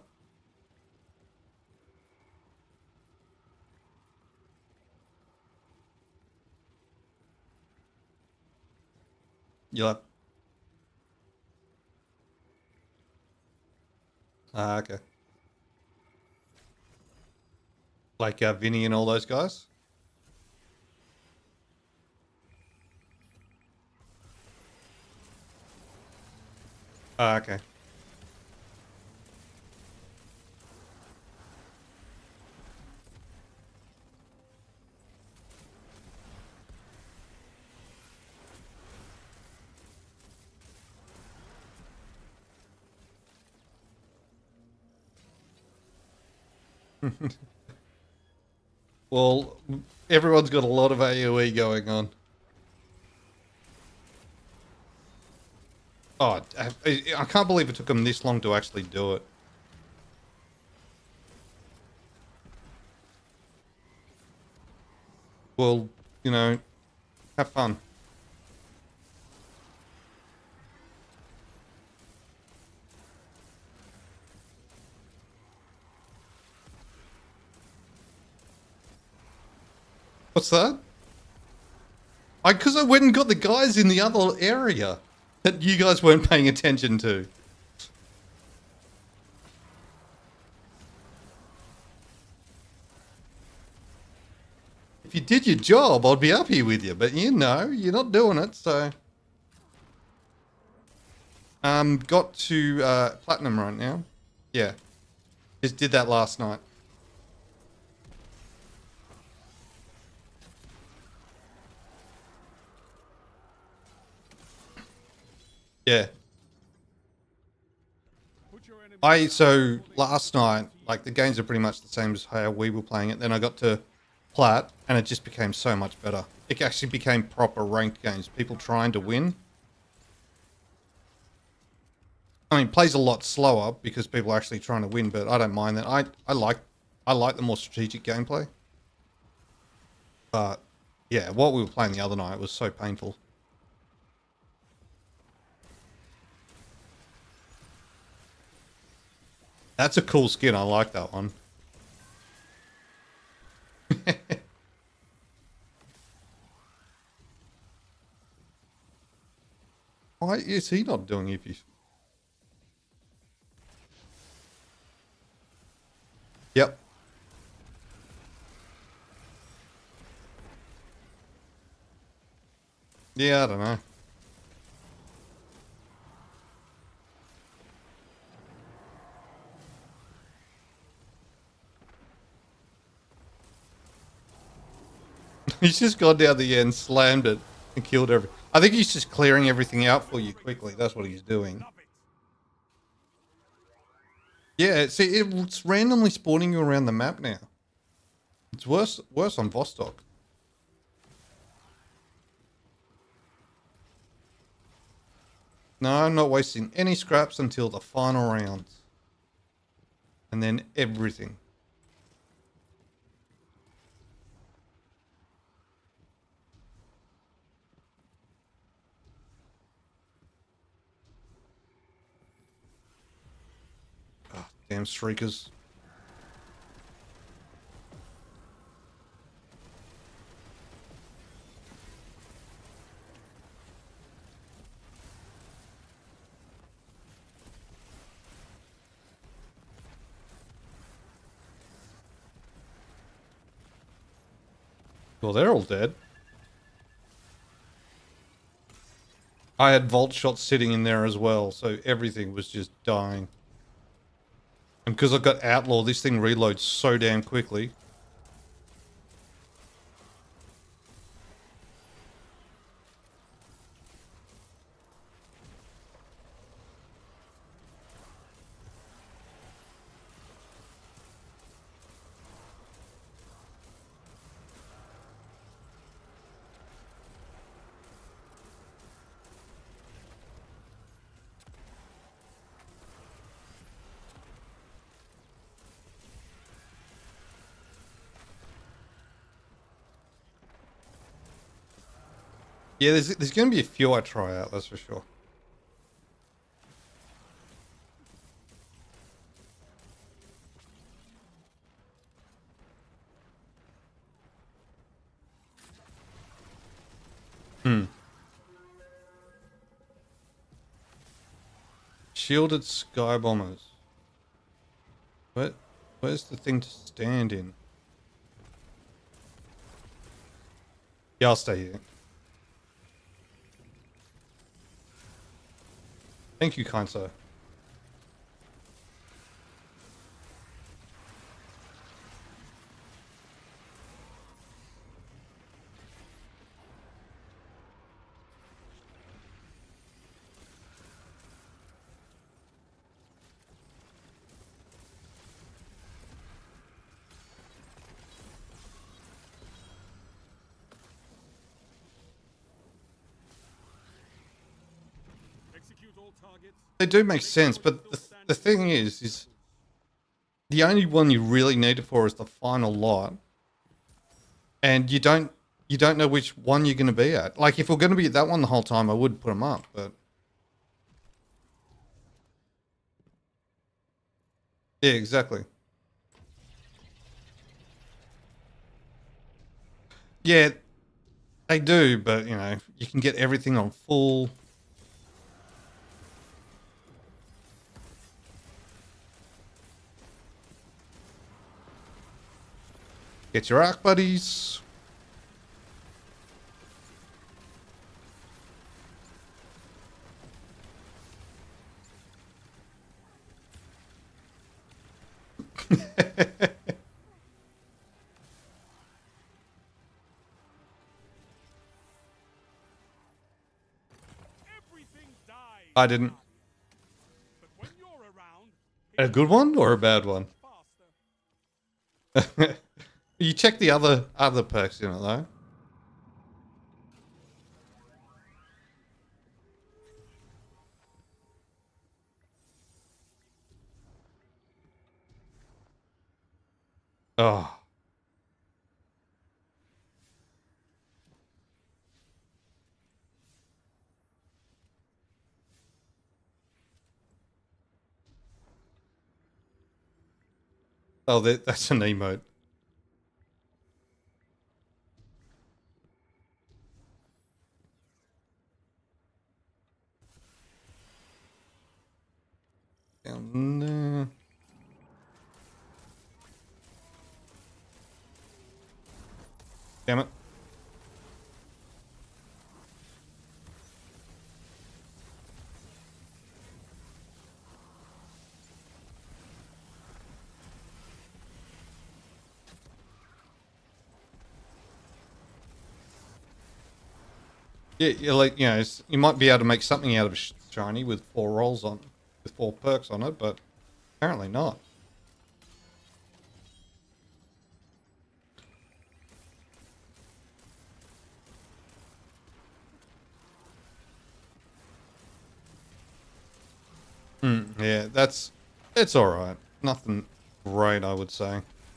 [SPEAKER 1] You'll have... Ah, okay. Like uh, Vinny and all those guys? Ah, okay. Well, everyone's got a lot of AoE going on. Oh, I, I can't believe it took them this long to actually do it. Well, you know, have fun. What's that? I because I went and got the guys in the other area that you guys weren't paying attention to. if you did your job, I'd be happy with you. But you know, you're not doing it, so... Um, got to uh, platinum right now. Yeah. Just did that last night. Yeah. I, so last night, like the games are pretty much the same as how we were playing it. Then I got to plat and it just became so much better. It actually became proper ranked games. People trying to win. I mean, it plays a lot slower because people are actually trying to win, but I don't mind that. I, I like, I like the more strategic gameplay. But yeah, what we were playing the other night was so painful. That's a cool skin. I like that one. Why is he not doing if you... Yep. Yeah, I don't know. He's just gone down the end, slammed it, and killed every... I think he's just clearing everything out for you quickly. That's what he's doing. Yeah, see, it's randomly spawning you around the map now. It's worse, worse on Vostok. No, I'm not wasting any scraps until the final rounds. And then everything. Oh, damn streakers. Well, they're all dead. I had vault shots sitting in there as well, so everything was just dying. And because I've got Outlaw, this thing reloads so damn quickly. Yeah, there's, there's going to be a few I try out, that's for sure. Hmm. Shielded sky bombers. What? Where's the thing to stand in? Yeah, I'll stay here. Thank you, kind sir. They do make sense, but the, the thing is, is the only one you really need it for is the final lot, and you don't you don't know which one you're going to be at. Like if we're going to be at that one the whole time, I would put them up, but yeah, exactly. Yeah, they do, but you know, you can get everything on full. Get your arc buddies. I didn't.
[SPEAKER 2] But when you're around,
[SPEAKER 1] A good one or a bad one?
[SPEAKER 2] faster.
[SPEAKER 1] You check the other other perks in it though. Oh. Oh, that, that's an emote. Down there. Damn it. Yeah, you're like, you know, it's, you might be able to make something out of a sh- shiny with four rolls on, with four perks on it, but apparently not. Hmm, yeah, that's, it's alright. Nothing great, I would say.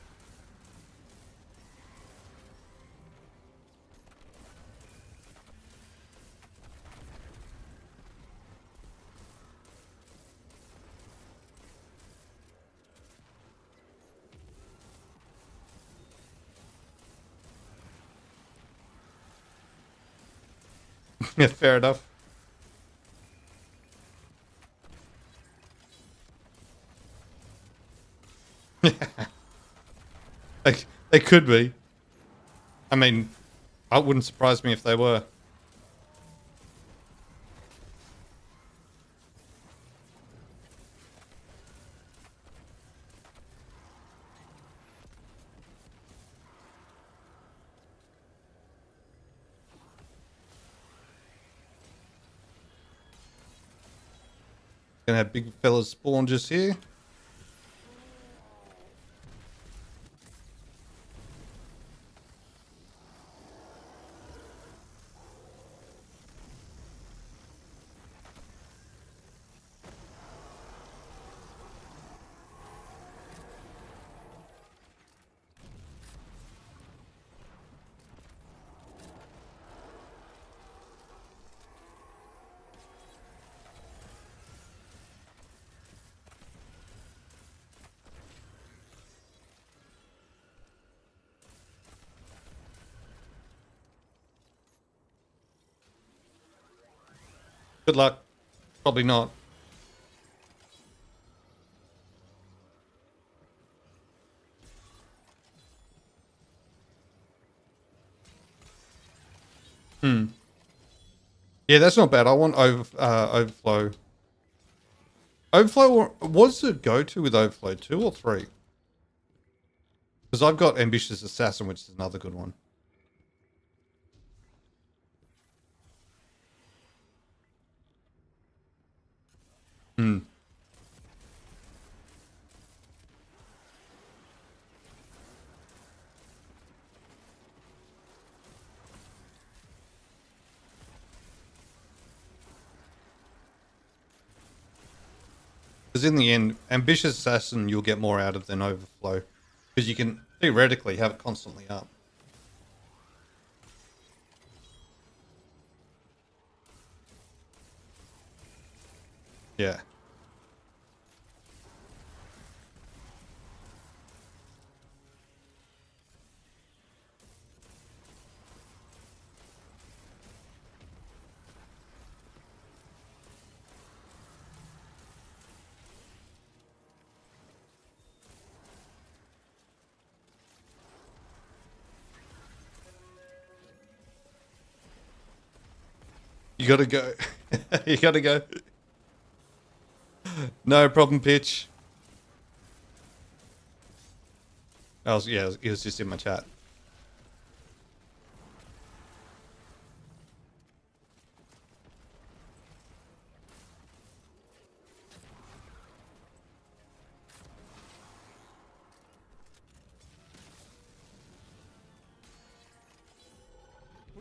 [SPEAKER 1] Yeah, fair enough. They, they could be. I mean, it wouldn't surprise me if they were. Gonna have big fellas spawn just here. Good luck. Probably not. Hmm. Yeah, that's not bad. I want over, uh, overflow. Overflow, what's the go-to with overflow? Two or three? Because I've got ambitious assassin, which is another good one. Hmm. Because in the end, ambitious assassin you'll get more out of than overflow, because you can theoretically have it constantly up. Yeah. You gotta go. You gotta go. No problem, pitch. I was, yeah, he was just in my chat.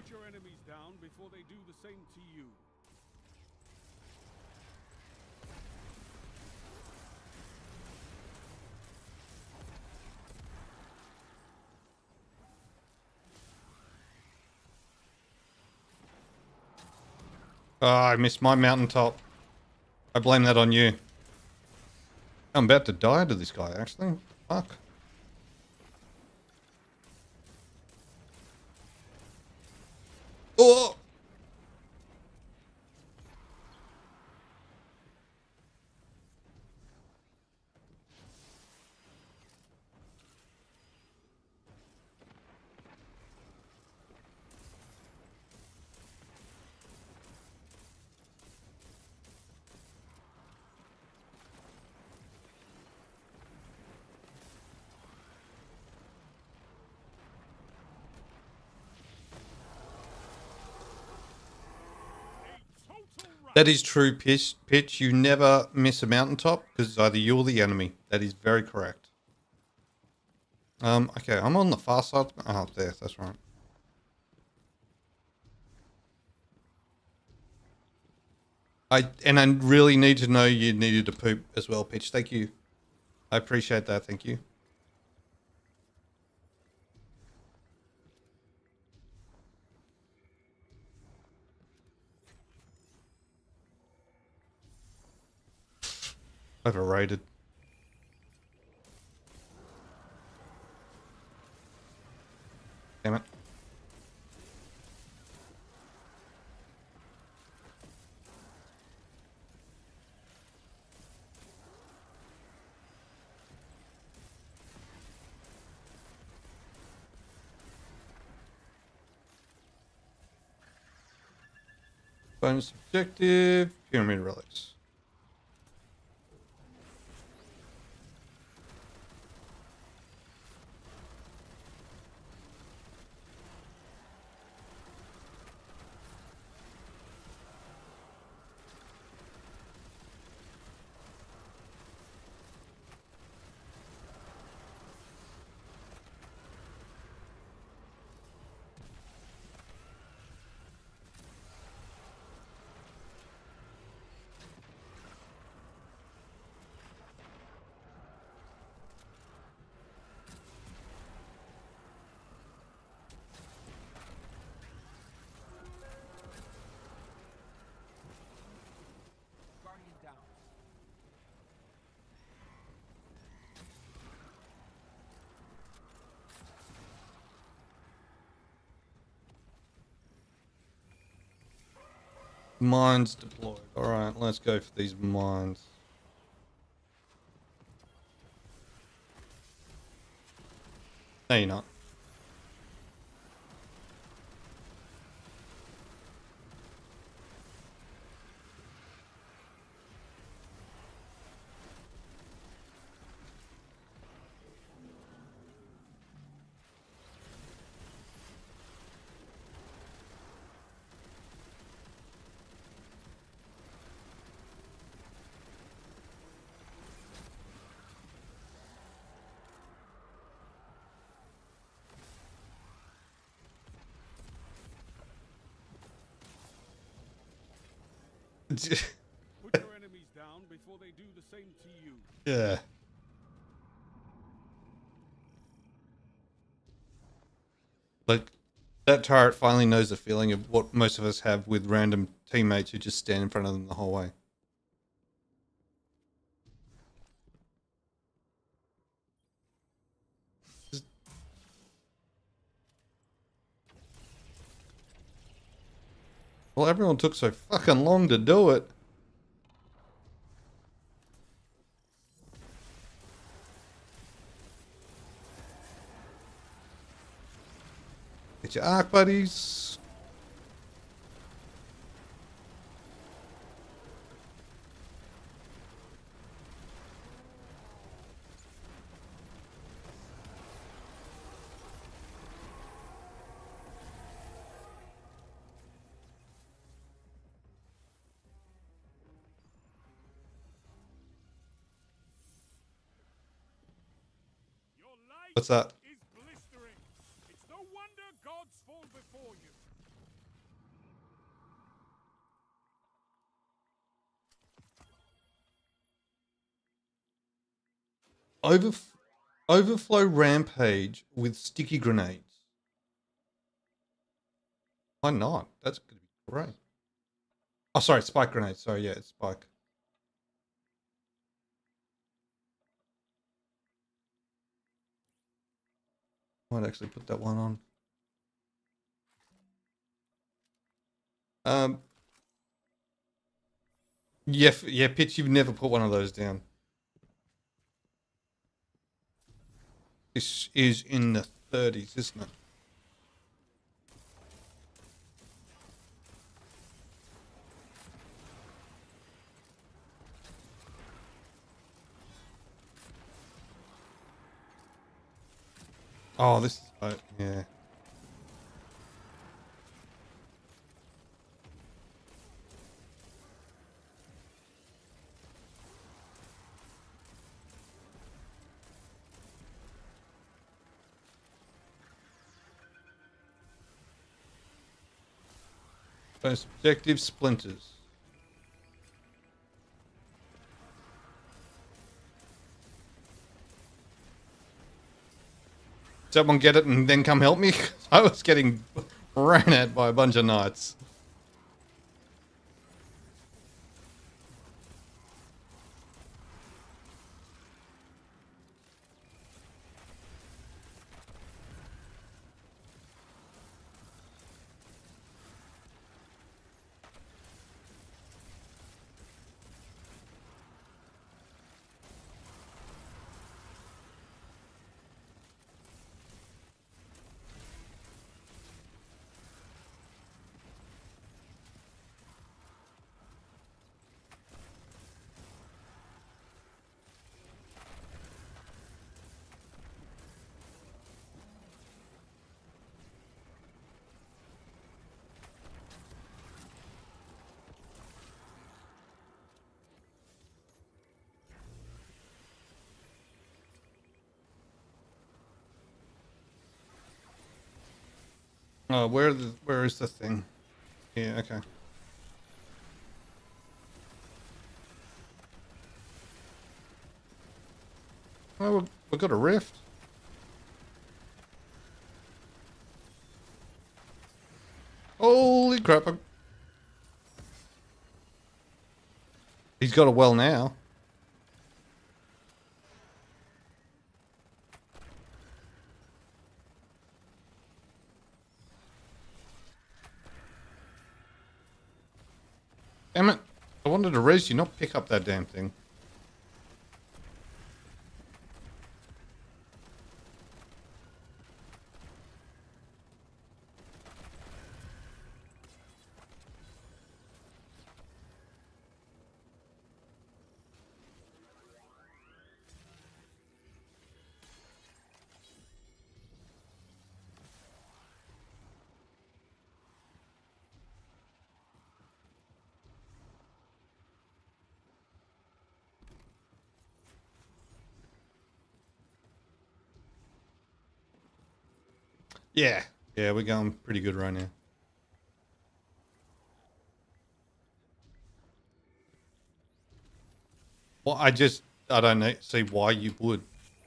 [SPEAKER 2] Put your enemies down before they do the same to you.
[SPEAKER 1] Oh, I missed my mountaintop. I blame that on you. I'm about to die to this guy, actually. Fuck. Oh! That is true, Pitch. Pitch, you never miss a mountaintop because it's either you or the enemy. That is very correct. Um, okay, I'm on the far side. Oh, there, that's right. I and I really need to know you needed to poop as well, Pitch. Thank you. I appreciate that. Thank you. Overrated. Damn it. Bonus objective, pyramid relics. Mines deployed. Alright, let's go for these mines. No, you're not.
[SPEAKER 2] Put your enemies down before they do the same to you.
[SPEAKER 1] Yeah. Like, that turret finally knows the feeling of what most of us have with random teammates who just stand in front of them the whole way. Well, everyone took so fucking long to do it. Get your arc buddies.
[SPEAKER 2] Your life
[SPEAKER 1] What's that?
[SPEAKER 2] is blistering. It's no wonder gods fall before you.
[SPEAKER 1] Over, overflow rampage with sticky grenades. Why not? That's going to be great. Oh, sorry, spike grenades. Sorry, yeah, it's spike. Might actually put that one on. Um. Yeah, yeah, Pitch, you've never put one of those down. This is in the thirties, isn't it? Oh, this is, uh, yeah. Most objective splinters. Someone get it and then come help me? I was getting ran at by a bunch of knights. Oh, where the where is the thing? Yeah, okay. Oh, we- we've got a rift. Holy crap. I'm- He's got a well now. Damn it. I wanted to res you, not pick up that damn thing. Yeah. Yeah, we're going pretty good right now. Well, I just, I don't know, see why you would.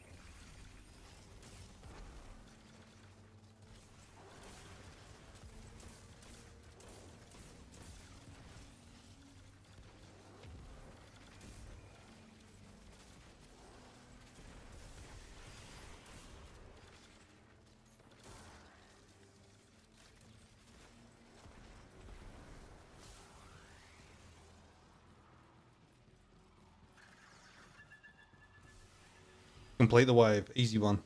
[SPEAKER 1] Complete the wave. Easy one.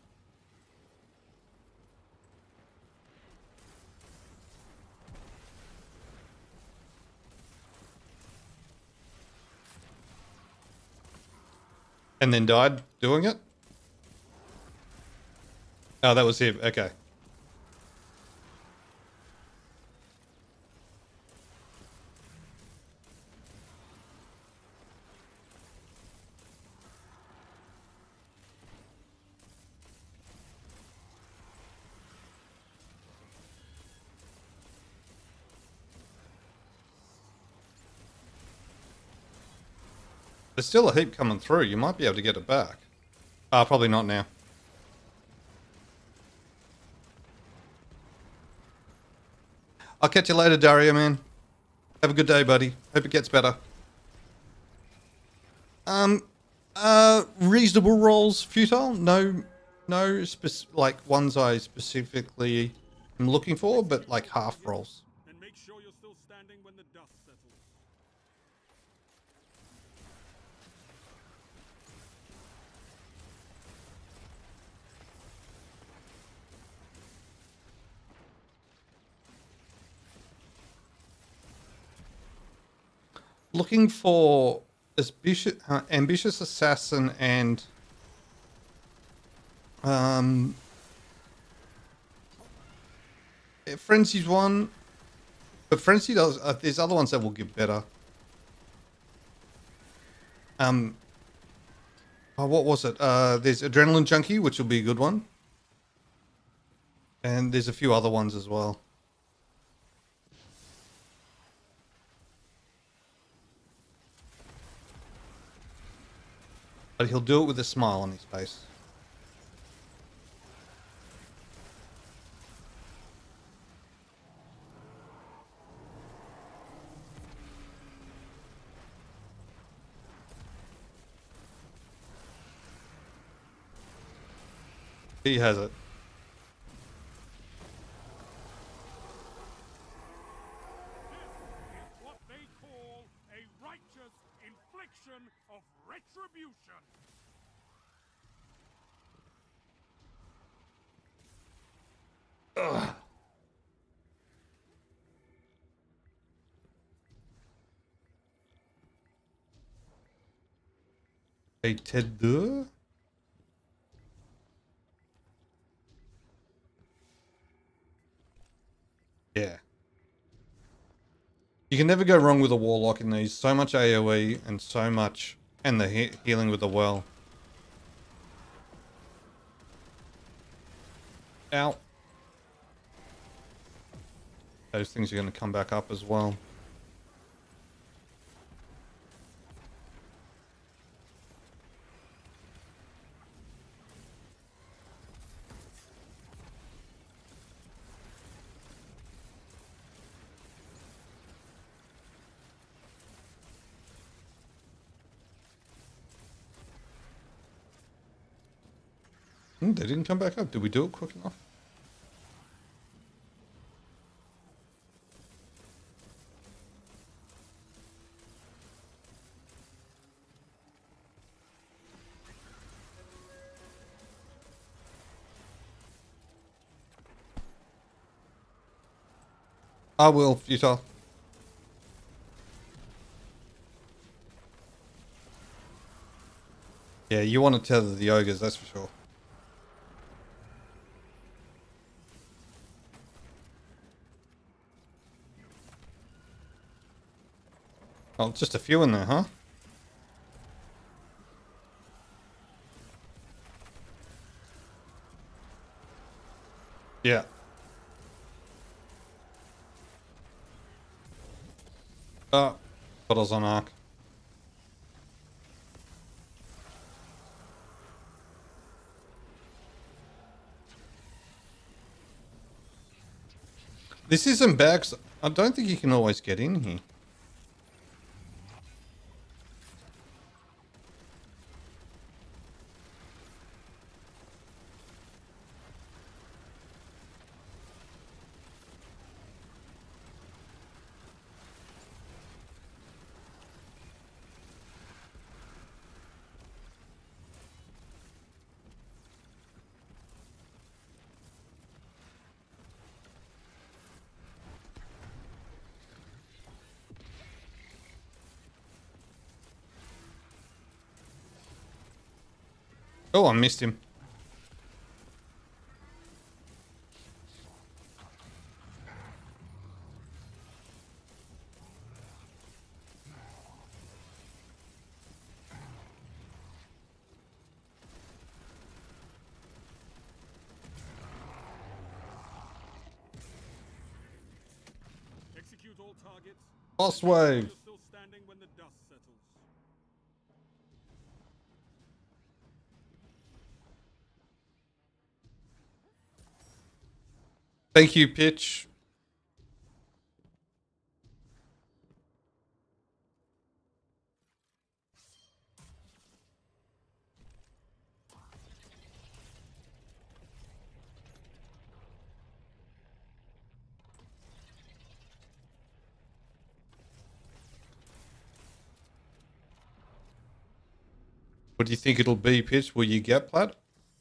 [SPEAKER 1] And then died doing it? Oh, that was him. Okay. There's still a heap coming through. You might be able to get it back. Uh, probably not now. I'll catch you later, Dario, man. Have a good day, buddy. Hope it gets better. Um, uh, reasonable rolls, futile. No, no, spec- like ones I specifically am looking for, but like half rolls.
[SPEAKER 2] And make sure you're still standing when the dust settles.
[SPEAKER 1] Looking for ambitious, uh, ambitious assassin and um, eh, frenzy's one, but frenzy does. Uh, there's other ones that will give better. Um, oh, what was it? Uh, there's adrenaline junkie, which will be a good one, and there's a few other ones as well. But he'll do it with a smile on his face. He has it.
[SPEAKER 2] This is what they call a righteous infliction of retribution.
[SPEAKER 1] Ugh. A Ted deux? Yeah. You can never go wrong with a warlock in these. So much A O E and so much, and the he healing with the well. Ow. Those things are going to come back up as well. Hmm, they didn't come back up. Did we do it quick enough? I will, futile. Yeah, you want to tether the ogres, that's for sure. Oh, just a few in there, huh? Yeah. Oh, bottles on arc. This isn't bad, 'cause I don't think you can always get in here. Oh, I missed him.
[SPEAKER 2] Execute all targets.
[SPEAKER 1] Boss
[SPEAKER 2] Make sure
[SPEAKER 1] wave.
[SPEAKER 2] you're still standing when the dust settles.
[SPEAKER 1] Thank you, Pitch. What do you think it'll be, Pitch? Will you get plat?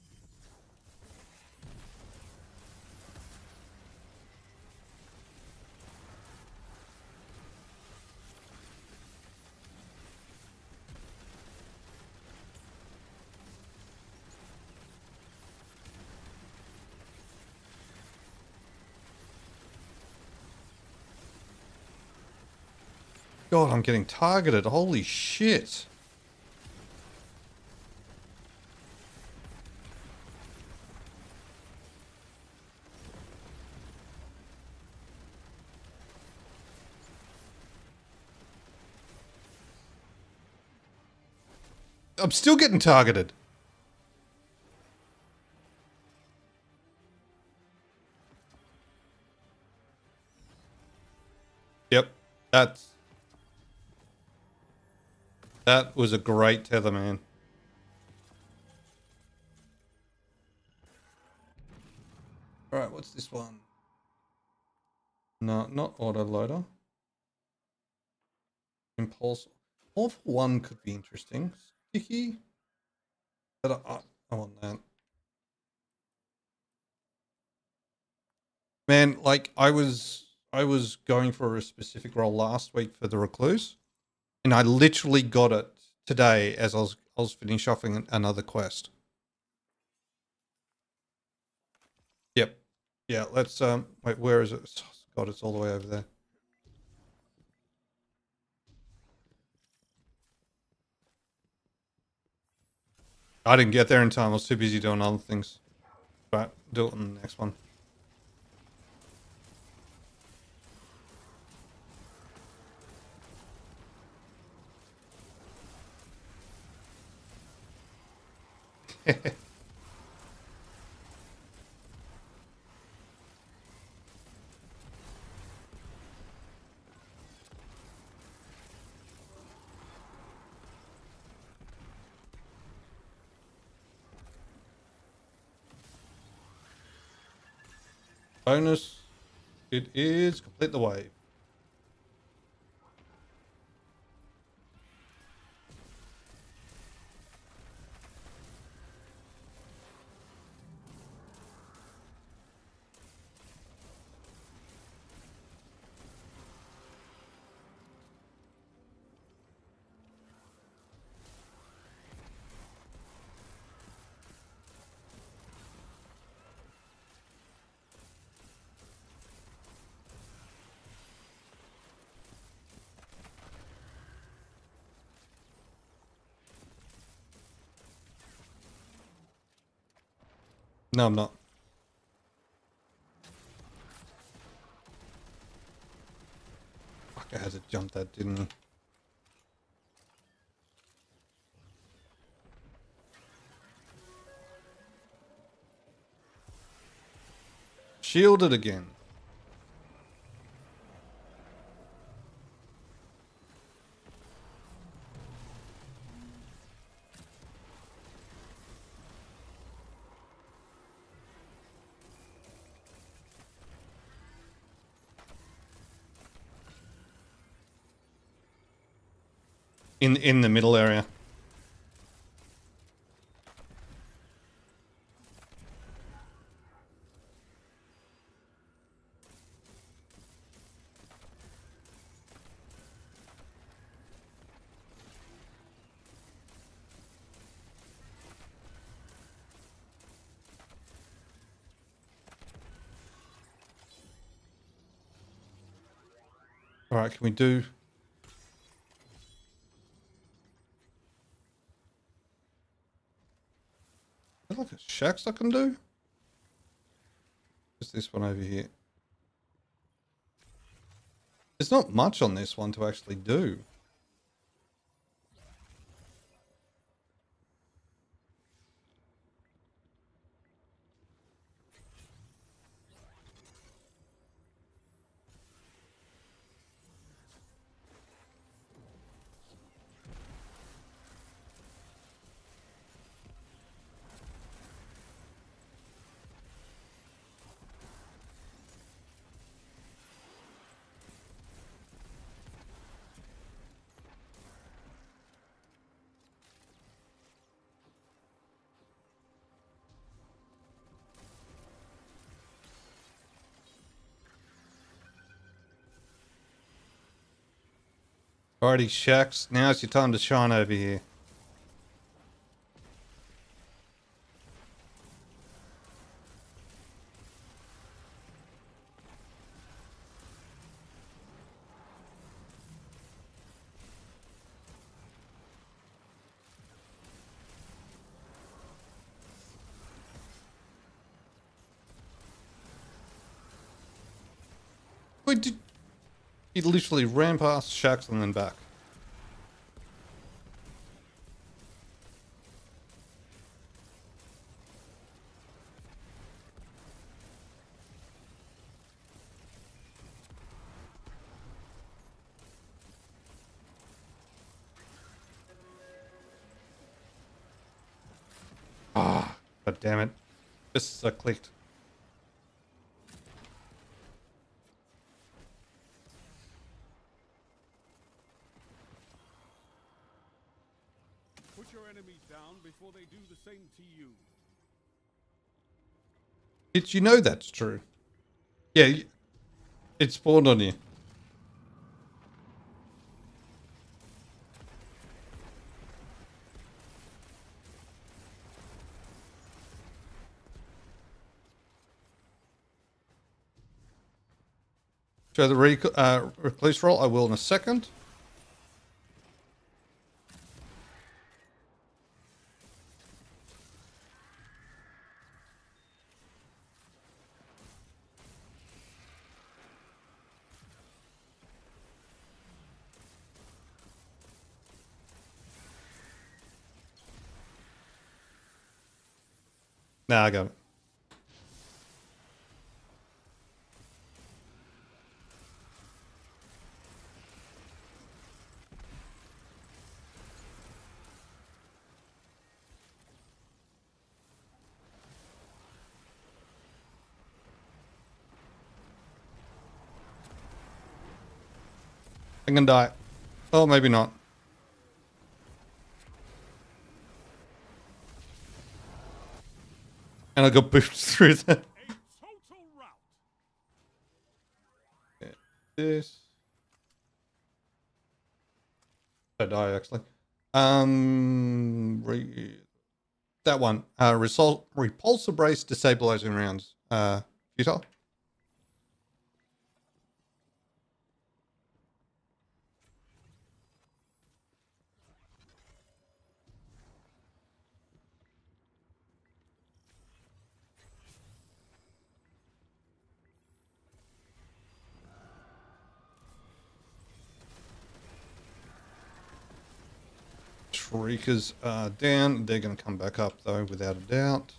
[SPEAKER 1] God, I'm getting targeted. Holy shit. I'm still getting targeted. Yep, that's... That was a great tether, man. Alright, what's this one? No, not auto loader. Impulse. All for one could be interesting. Sticky. But I, I want that. Man, like I was I was going for a specific role last week for the recluse, and I literally got it today as I was I was finishing off another quest. Yep. Yeah, let's um wait, where is it? God, it's all the way over there. I didn't get there in time. I was too busy doing other things. Right, do it on the next one. Bonus. It is complete the wave. No, I'm not. Fuck, I had to jump that, didn't I? Shielded again. In in the middle area. All right, can we do? Is there like a shacks I can do? Just this one over here. There's not much on this one to actually do. Alrighty, Shax. Now's your time to shine over here. Wait, did he literally ran past Shax and then back? Ah, god damn it. Just uh, clicked.
[SPEAKER 2] Put your enemies down before they do the same to you.
[SPEAKER 1] Did you know that's true? Yeah, y- it spawned on you. Show the rec uh, recluse roll. I will in a second. Now I got it. I'm gonna die. Oh, maybe not. And I got booped through that.
[SPEAKER 2] A total rout.
[SPEAKER 1] This. I die actually. Um, re that one. Uh, result repulsor brace destabilizing rounds. Uh, futile. Shriekers are down. They're going to come back up though, without a doubt.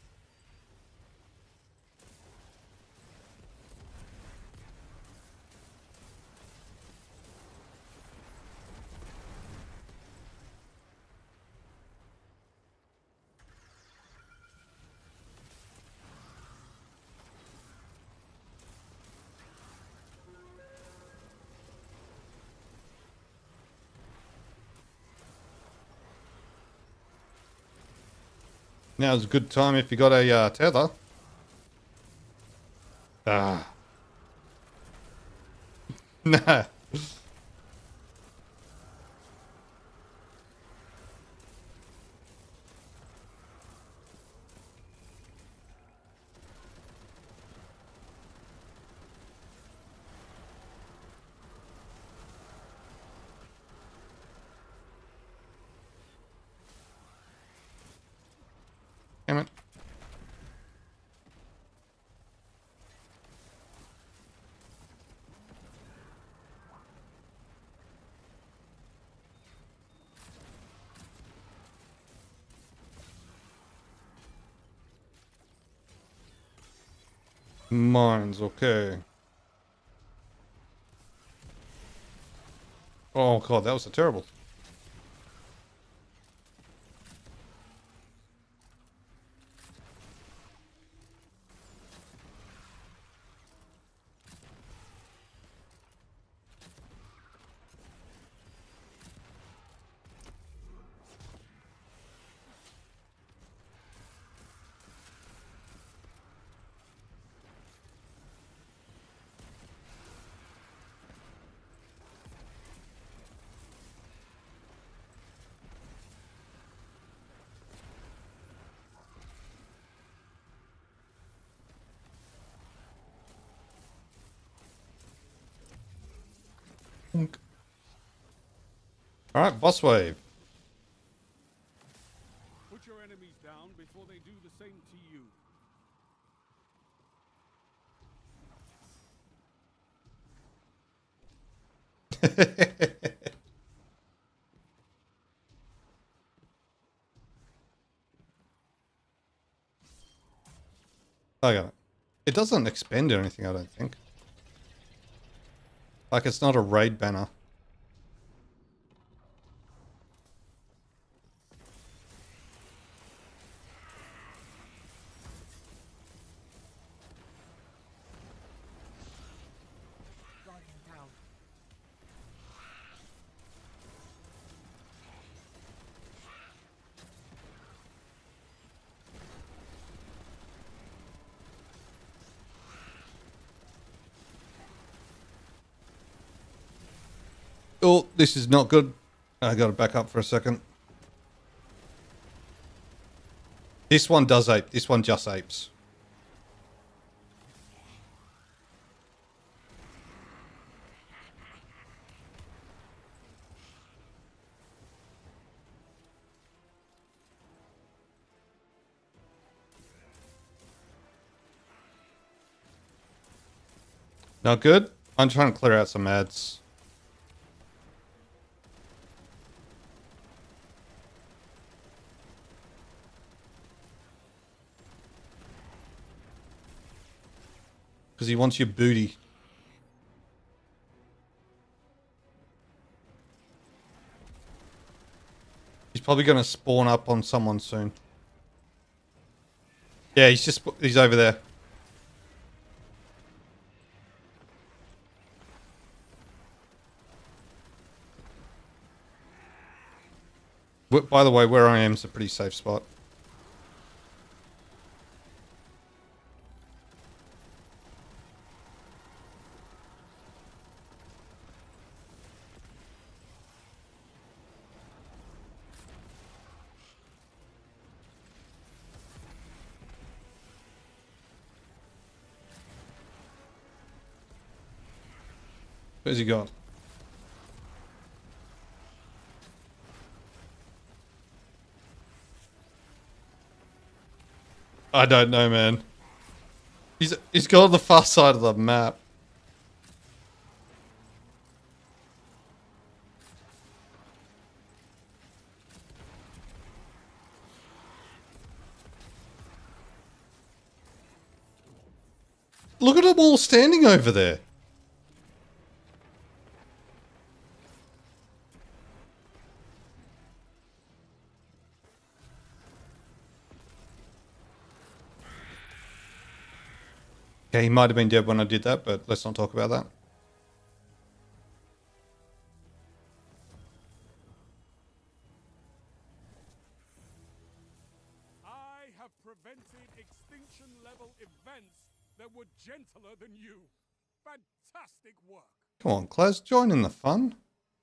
[SPEAKER 1] Now's a good time if you got a uh, tether. Ah. Nah. Damn it. Mines, okay. Oh god, that was a terrible. Alright, boss wave.
[SPEAKER 2] Put your enemies down before they do the same to you.
[SPEAKER 1] I got it. It doesn't expend or anything, I don't think. Like, it's not a raid banner. Oh, this is not good. I gotta back up for a second. This one does ape. This one just apes. Not good? I'm trying to clear out some ads. Because he wants your booty. He's probably going to spawn up on someone soon. Yeah, he's just, he's over there. By the way, where I am is a pretty safe spot. Where's he gone? I don't know, man. He's he's got on the far side of the map. Look at them all standing over there. Okay, he might have been dead when I did that, but let's not talk about that.
[SPEAKER 2] I have prevented extinction level events that were gentler than you. Fantastic work.
[SPEAKER 1] Come on, Claz, join in the fun.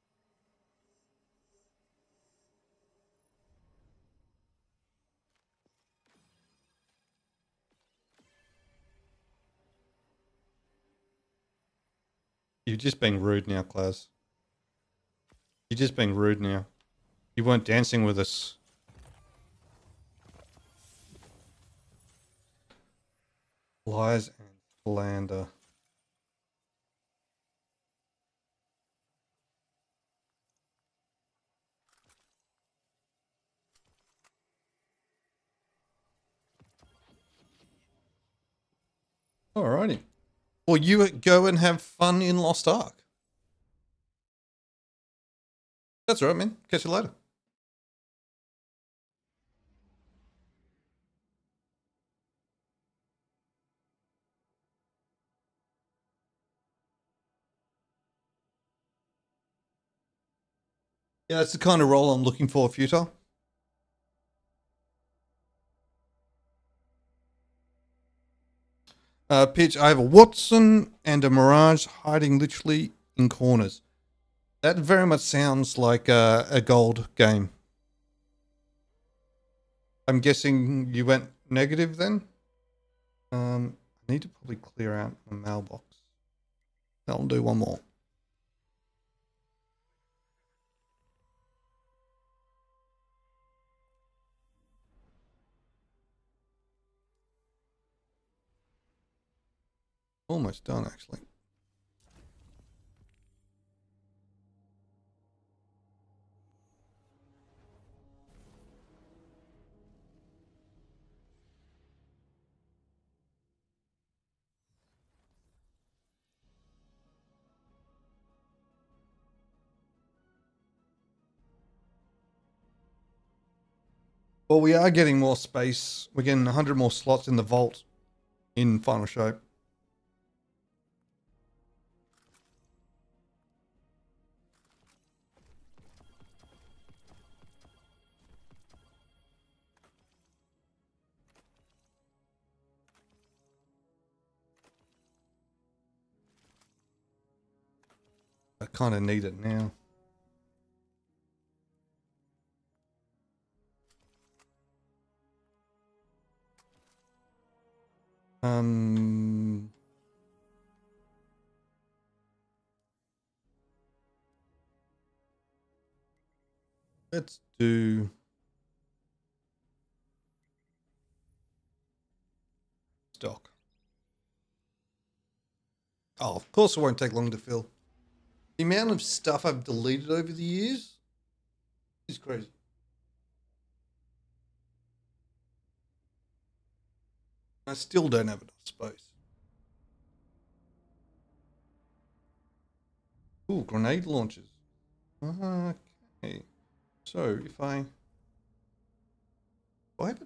[SPEAKER 1] You're just being rude now, Claz. You're just being rude now. You weren't dancing with us. Lies and slander. Alrighty. Well, you go and have fun in Lost Ark. That's all right, man. Catch you later. Yeah, that's the kind of role I'm looking for, Futile. Uh, pitch, I have a Watson and a Mirage hiding literally in corners. That very much sounds like a, a gold game. I'm guessing you went negative then? Um, I need to probably clear out my mailbox. I'll do one more. Almost done, actually. Well, we are getting more space. We're getting one hundred more slots in the vault in Final Shape. I kind of need it now. Um, let's do stock. Oh, of course it won't take long to fill. The amount of stuff I've deleted over the years is crazy. I still don't have enough space. Ooh, grenade launchers. Okay. So if I open.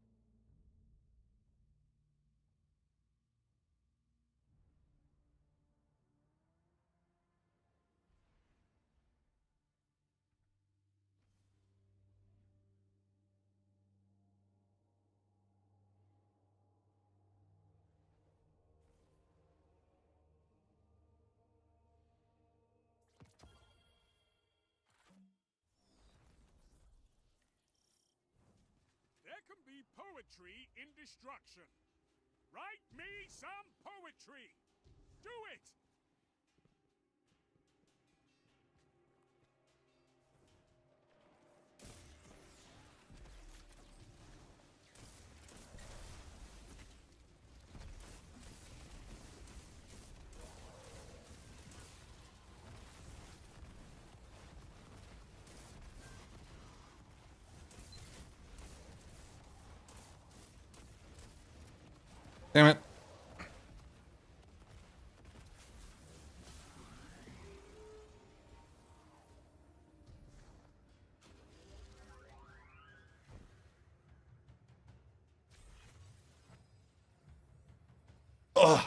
[SPEAKER 2] There can be poetry in destruction. Write me some poetry. Do it!
[SPEAKER 1] Damn it. Ugh.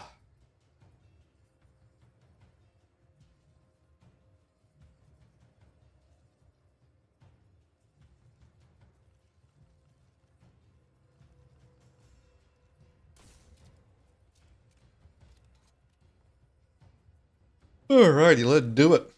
[SPEAKER 1] Alrighty, let's do it.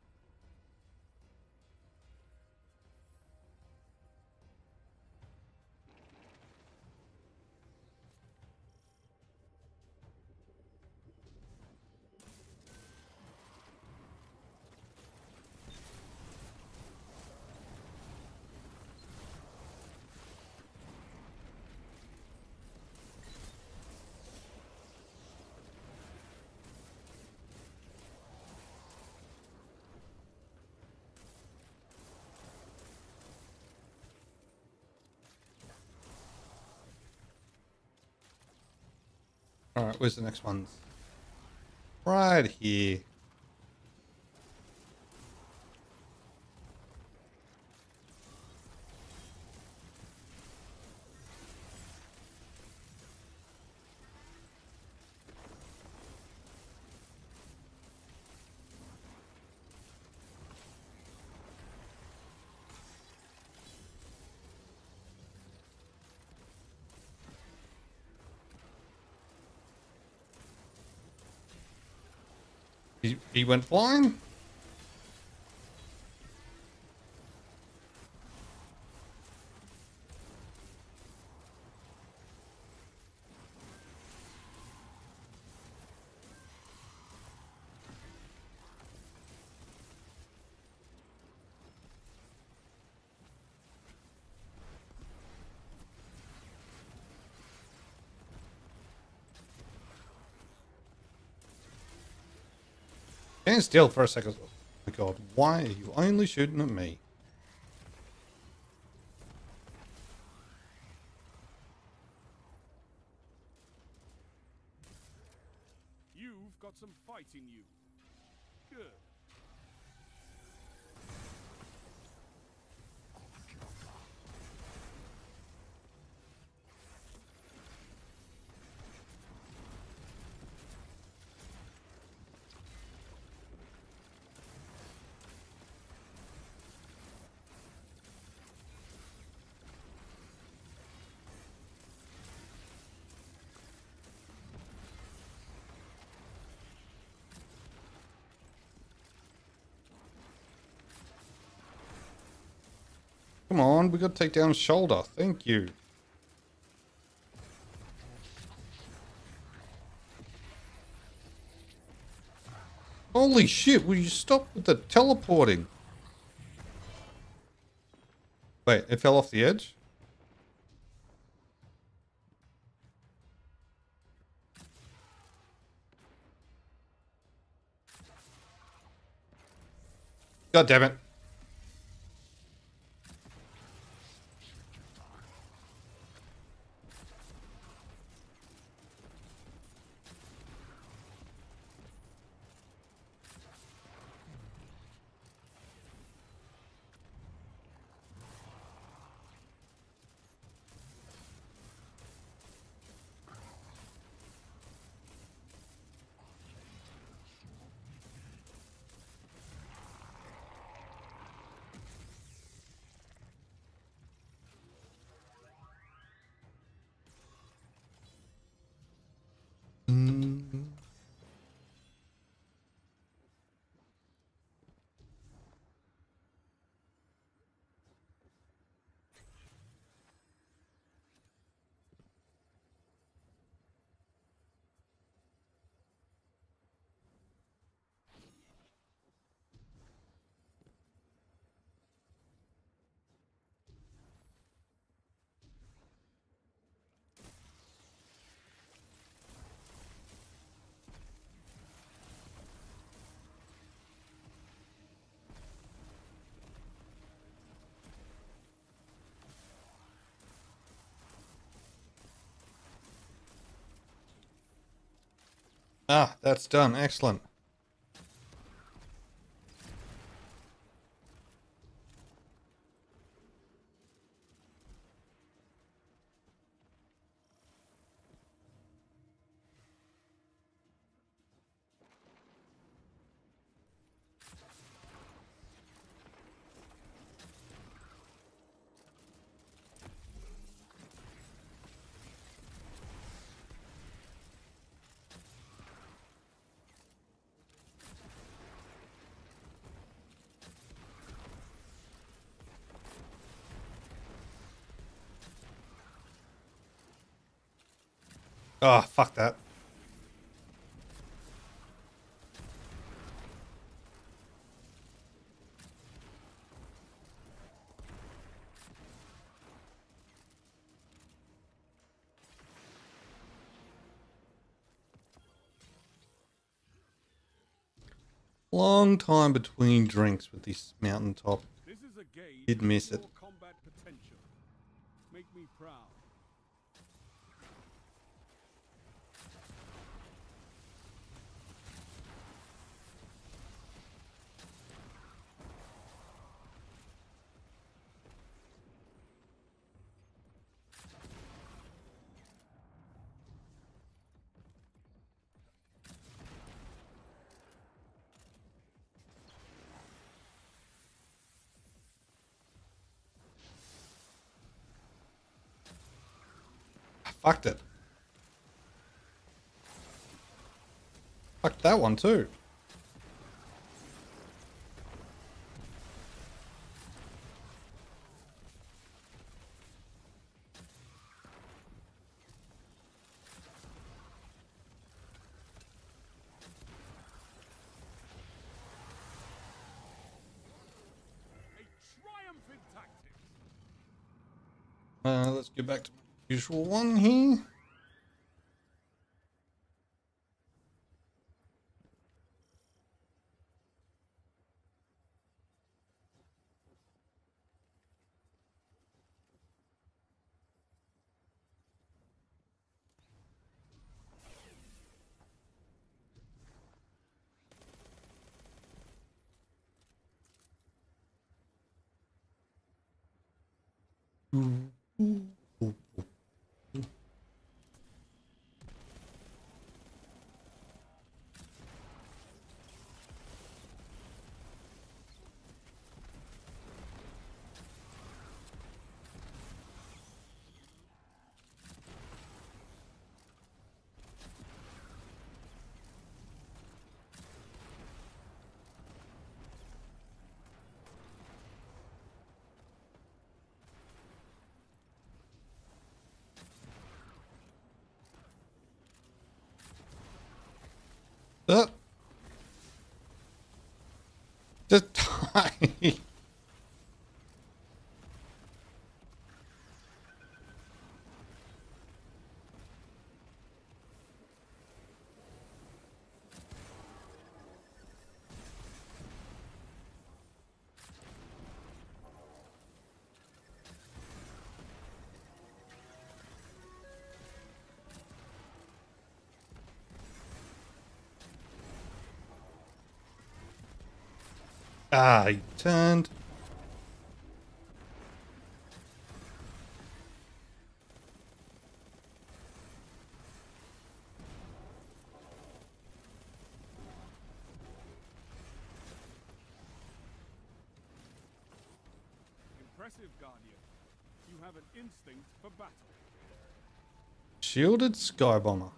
[SPEAKER 1] Alright, where's the next one? Right here. He, he went flying? Stand still for a second. Oh my god, why are you only shooting at me?
[SPEAKER 2] You've got some fight in you. Good.
[SPEAKER 1] Come on, we got to take down shoulder. Thank you. Holy shit, will you stop with the teleporting? Wait, it fell off the edge? God damn it. Mm. Ah, that's done. Excellent. Oh, fuck that. Long time between drinks with this mountaintop.
[SPEAKER 2] This is a gauge
[SPEAKER 1] Did miss
[SPEAKER 2] of
[SPEAKER 1] it.
[SPEAKER 2] your combat potential. Make me proud.
[SPEAKER 1] I fucked it. Fucked that one too.
[SPEAKER 2] A triumphant tactic.
[SPEAKER 1] Uh, let's get back to my usual one here. Just die. Ah, he turned.
[SPEAKER 2] Impressive, Guardian. You have an instinct for battle.
[SPEAKER 1] Shielded Sky Bomber.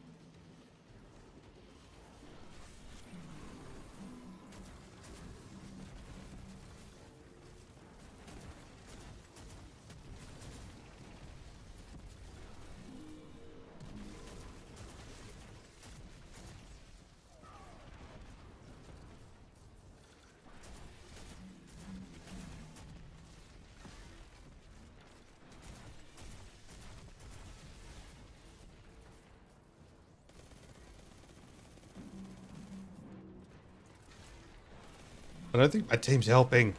[SPEAKER 1] I don't think my team's helping.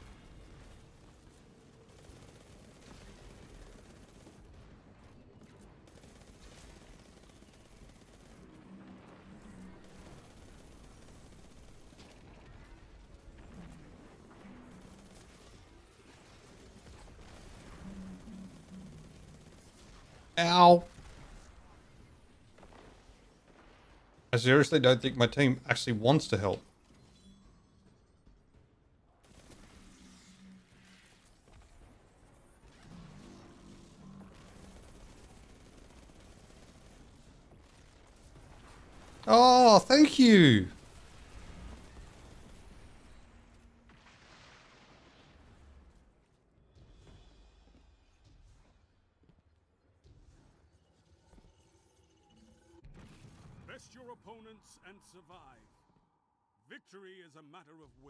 [SPEAKER 1] Ow. I seriously don't think my team actually wants to help. Oh, thank you.
[SPEAKER 2] Best your opponents and survive. Victory is a matter of will.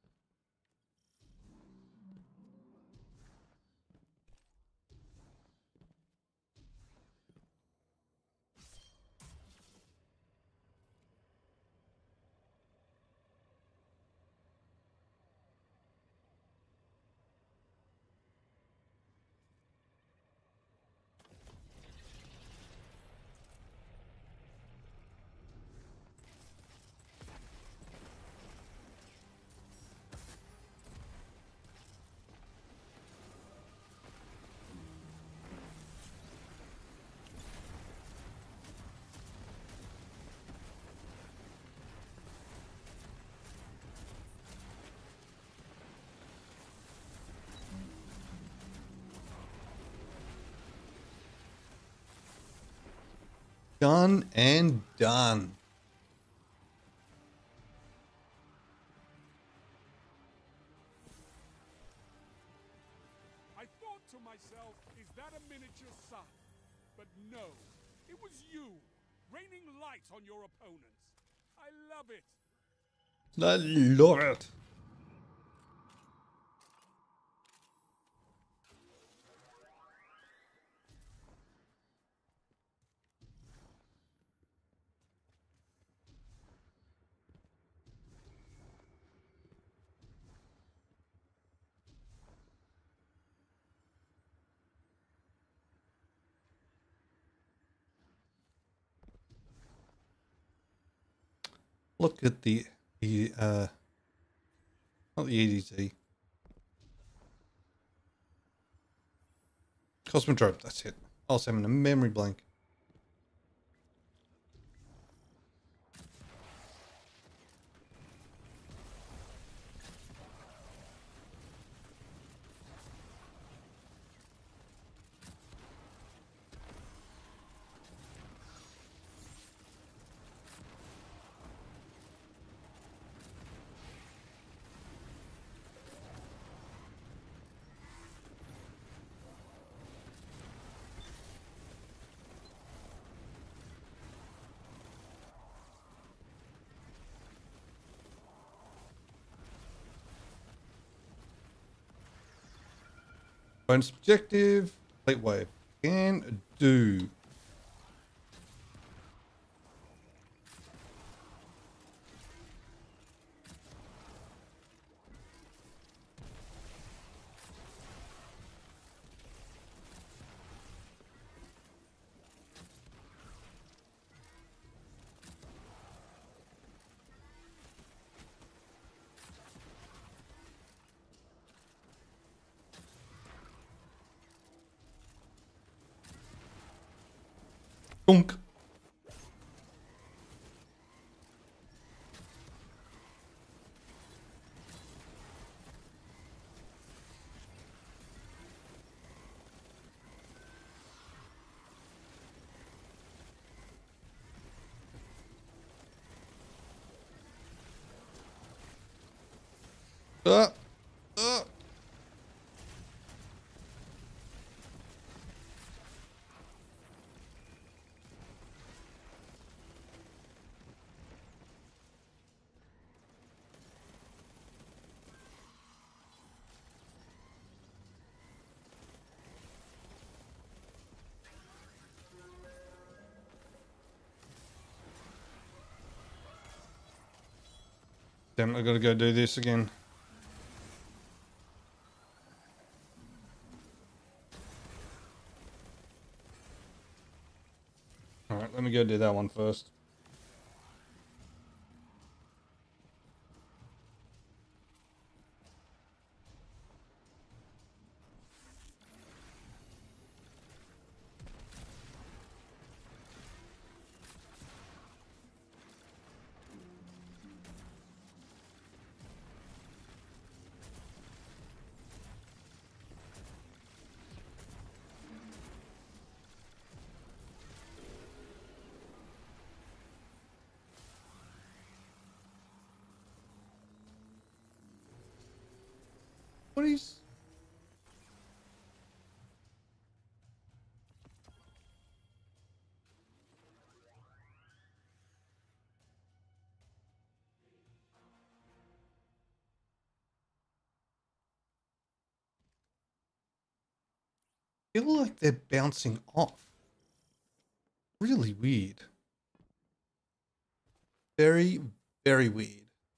[SPEAKER 1] Done and done.
[SPEAKER 2] I thought to myself, is that a miniature sun? But no, it was you, raining light on your opponents. I love it.
[SPEAKER 1] I love it. Look at the, the uh, not the E D T. Cosmodrome, that's it. I was having a memory blank. Bonus objective. Complete wave. Can do. Dunk. Uh, uh. Damn, I gotta go do this again. Alright, let me go do that one first. What is... I feel like they're bouncing off. Really weird. Very, very weird.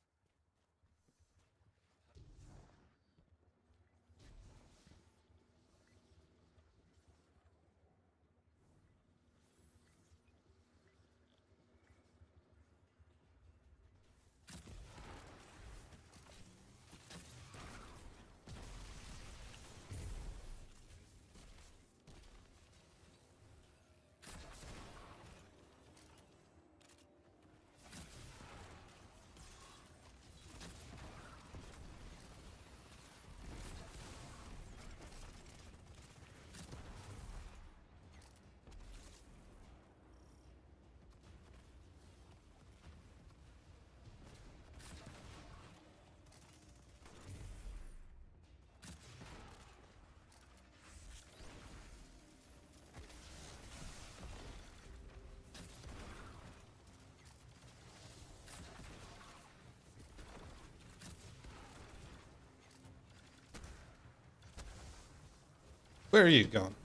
[SPEAKER 1] Where are you going?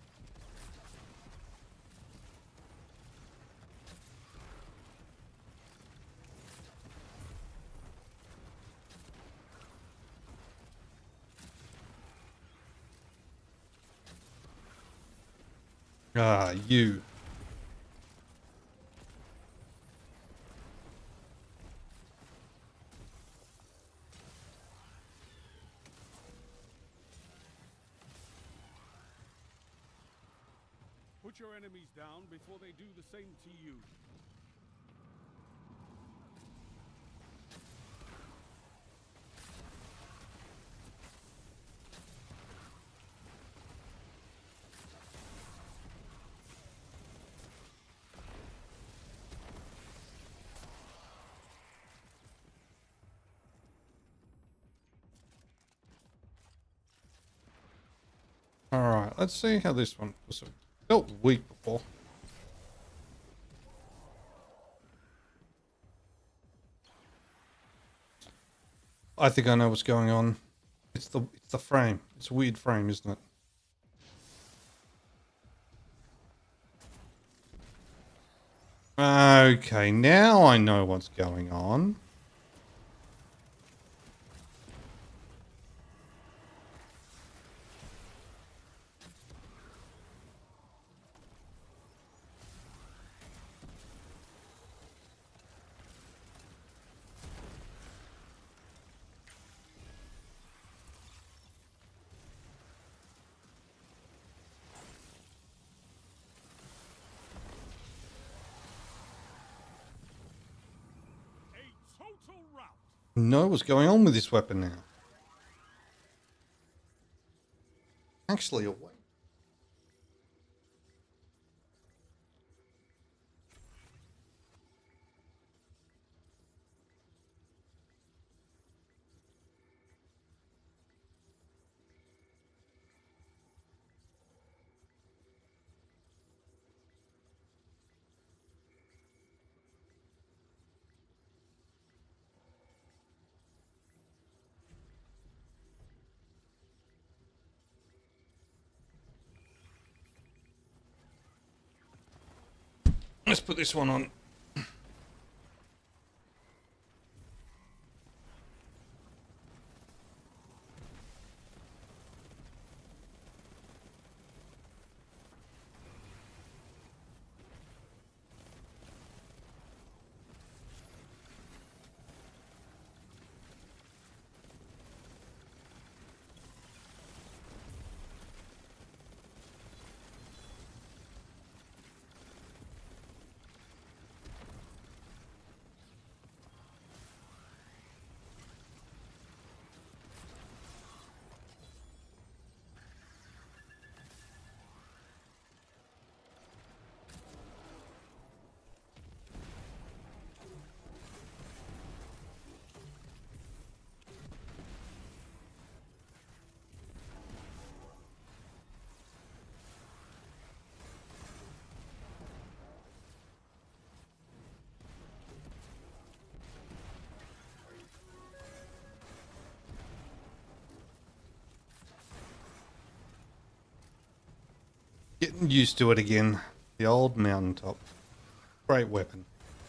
[SPEAKER 1] Ah, you.
[SPEAKER 2] Put your enemies down before they do the same to you.
[SPEAKER 1] All right, let's see how this one was. Felt weak before. I think I know what's going on. It's the it's the frame. It's a weird frame, isn't it? Okay, now I know what's going on.
[SPEAKER 2] A total rout.
[SPEAKER 1] Know what's going on with this weapon now. Actually, away. Let's put this one on. Getting used to it again. The old mountaintop. Great weapon.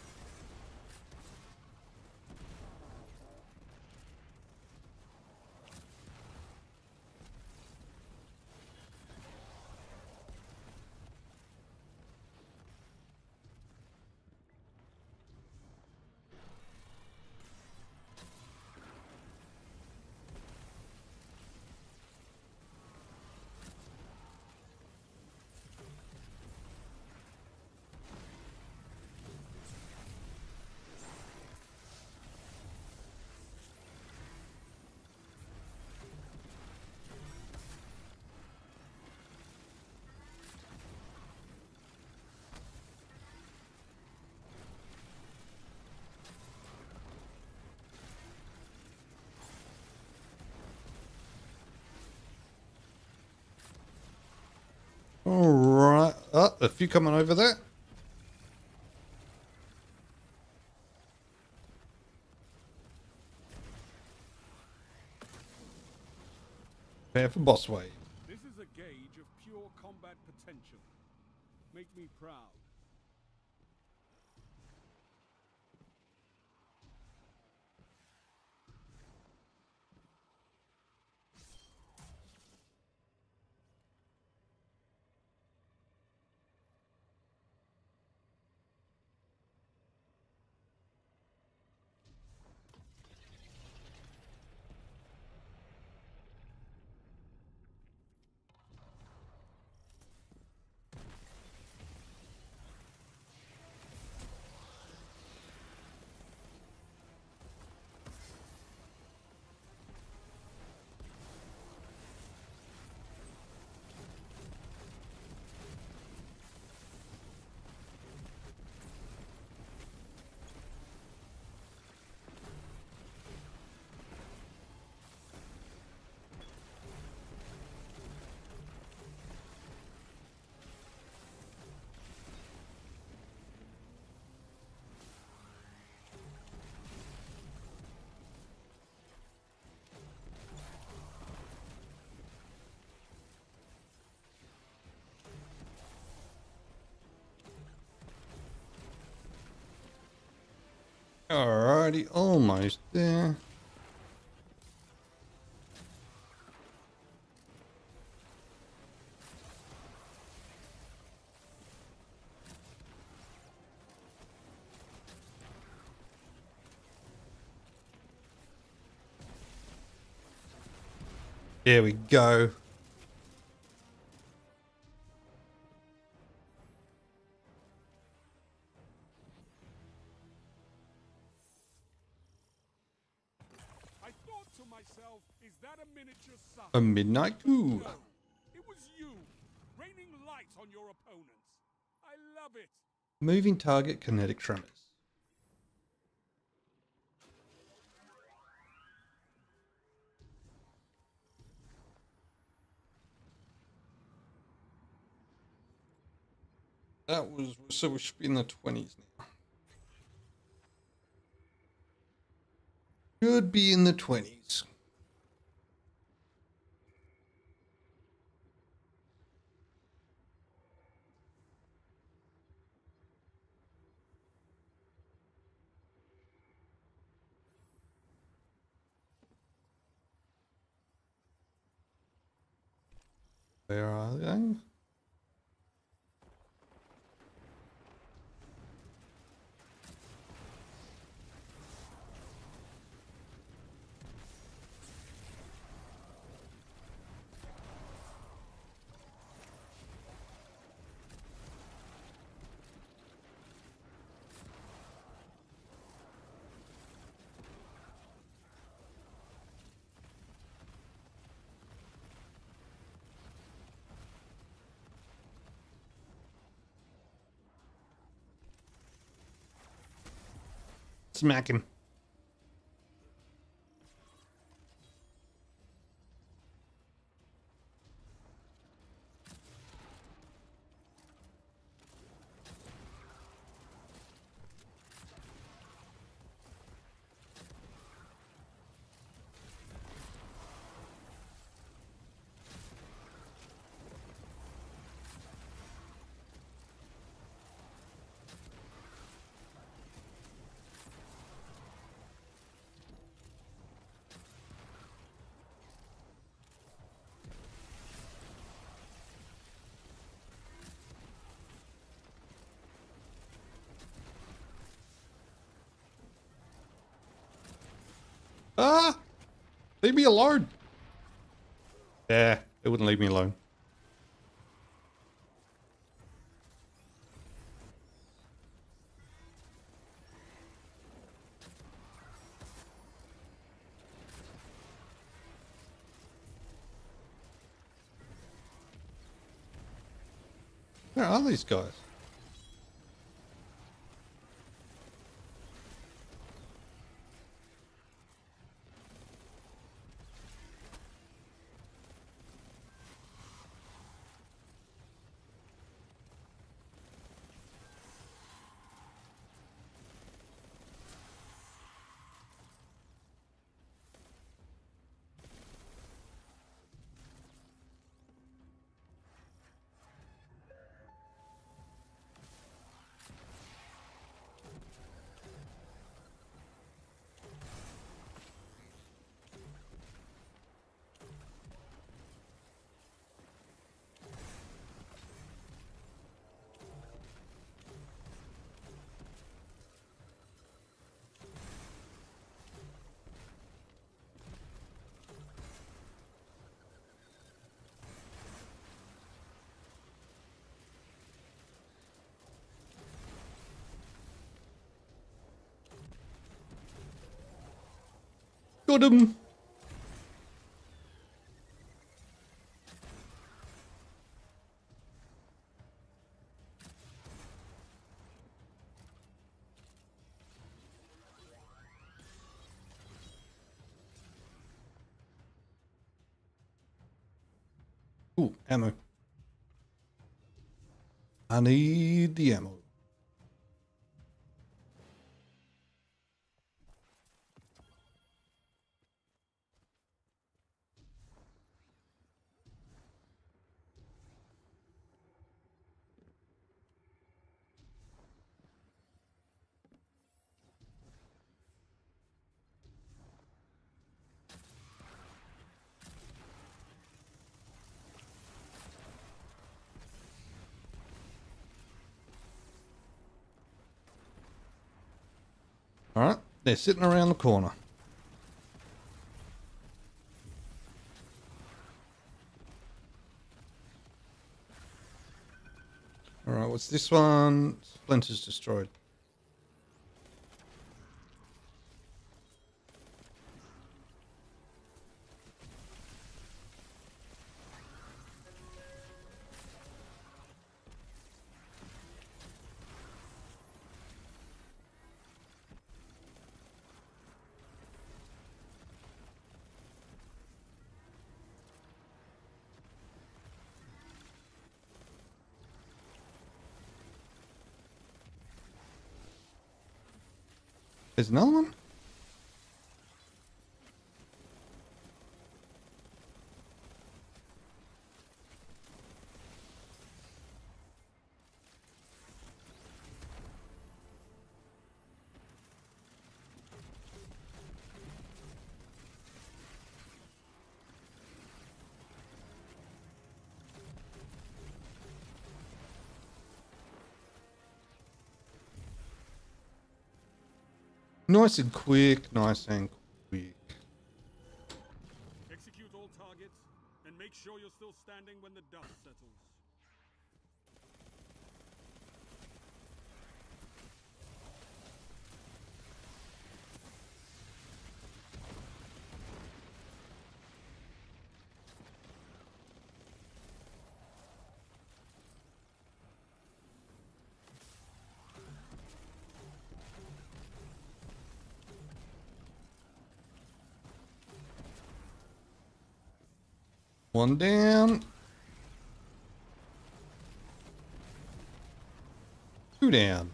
[SPEAKER 1] Alright. Oh, a few coming over there. Prepare for boss wave.
[SPEAKER 2] This is a gauge of pure combat potential. Make me proud.
[SPEAKER 1] Alrighty, almost there. There we go.
[SPEAKER 2] I thought to myself, is that a miniature sun?
[SPEAKER 1] A midnight coup.
[SPEAKER 2] No, it was you, raining light on your opponents. I love it.
[SPEAKER 1] Moving target kinetic tremors. That was, so we should be in the twenties now. Should be in the twenties. Where are they? Smack him. Ah! Leave me alone. Yeah, it wouldn't leave me alone. Where are these guys? Got him. Ooh, ammo. I need the ammo. Alright, they're sitting around the corner. Alright, what's this one? Splinters destroyed. There's another one? Nice and quick, nice and quick.
[SPEAKER 2] Execute all targets and make sure you're still standing when the dust settles.
[SPEAKER 1] One down. Two down.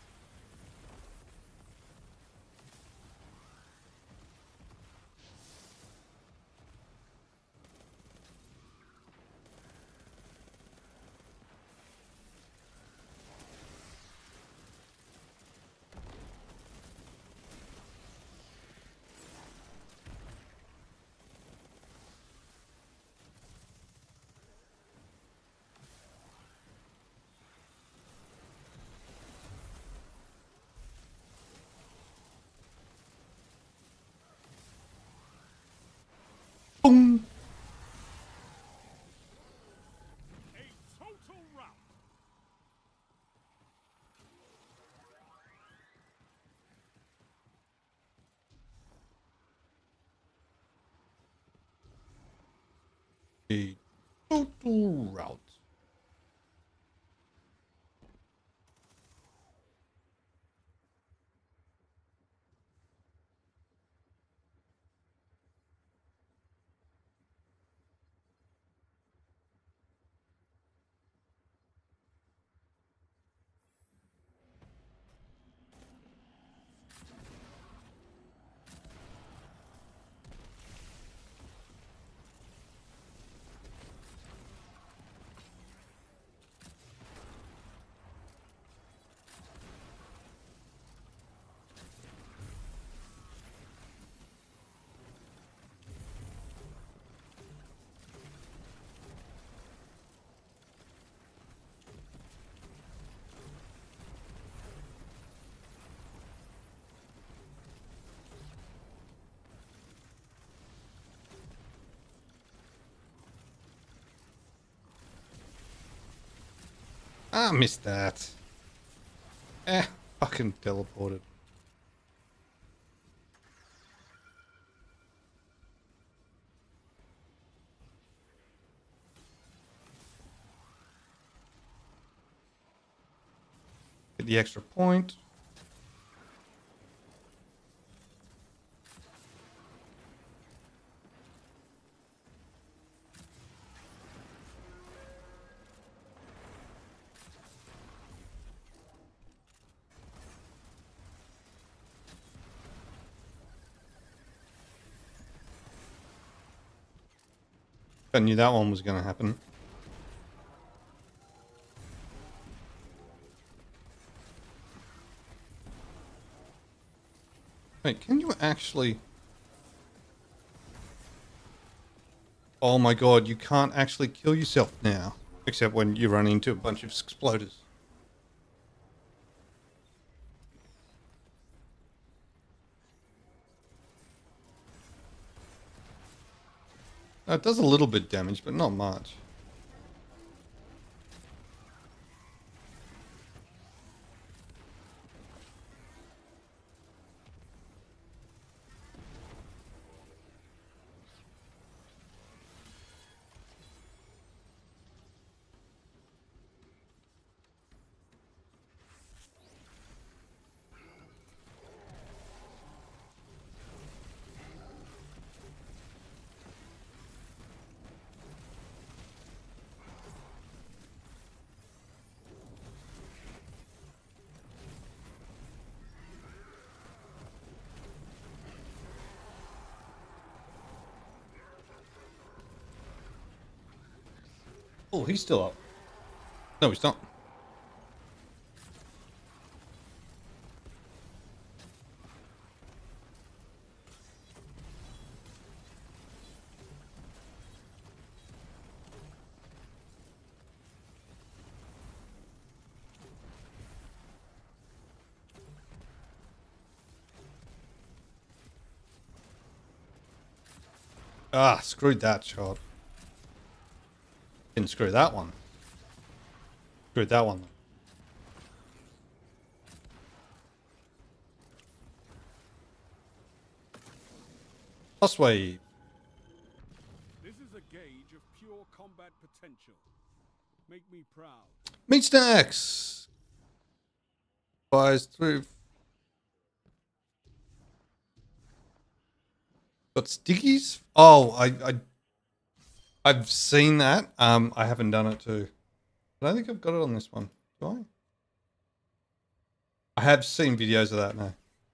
[SPEAKER 1] Boom.
[SPEAKER 2] A total rout.
[SPEAKER 1] A total rout. I missed that. Eh, fucking teleported. Get the extra point. I knew that one was going to happen. Wait, can you actually... Oh my god, you can't actually kill yourself now. Except when you run into a bunch of exploders. Uh, It does a little bit damage, but not much. Oh, he's still up. No, he's not. Ah, screwed that shot. Didn't screw that one. Screwed that one. Plus way.
[SPEAKER 2] This is a gauge of pure combat potential. Make me proud.
[SPEAKER 1] Meat snacks. Buys through. Got stickies? Oh, I, I, I've seen that. Um, I haven't done it too. I don't think I've got it on this one. Do I? I have seen videos of that now.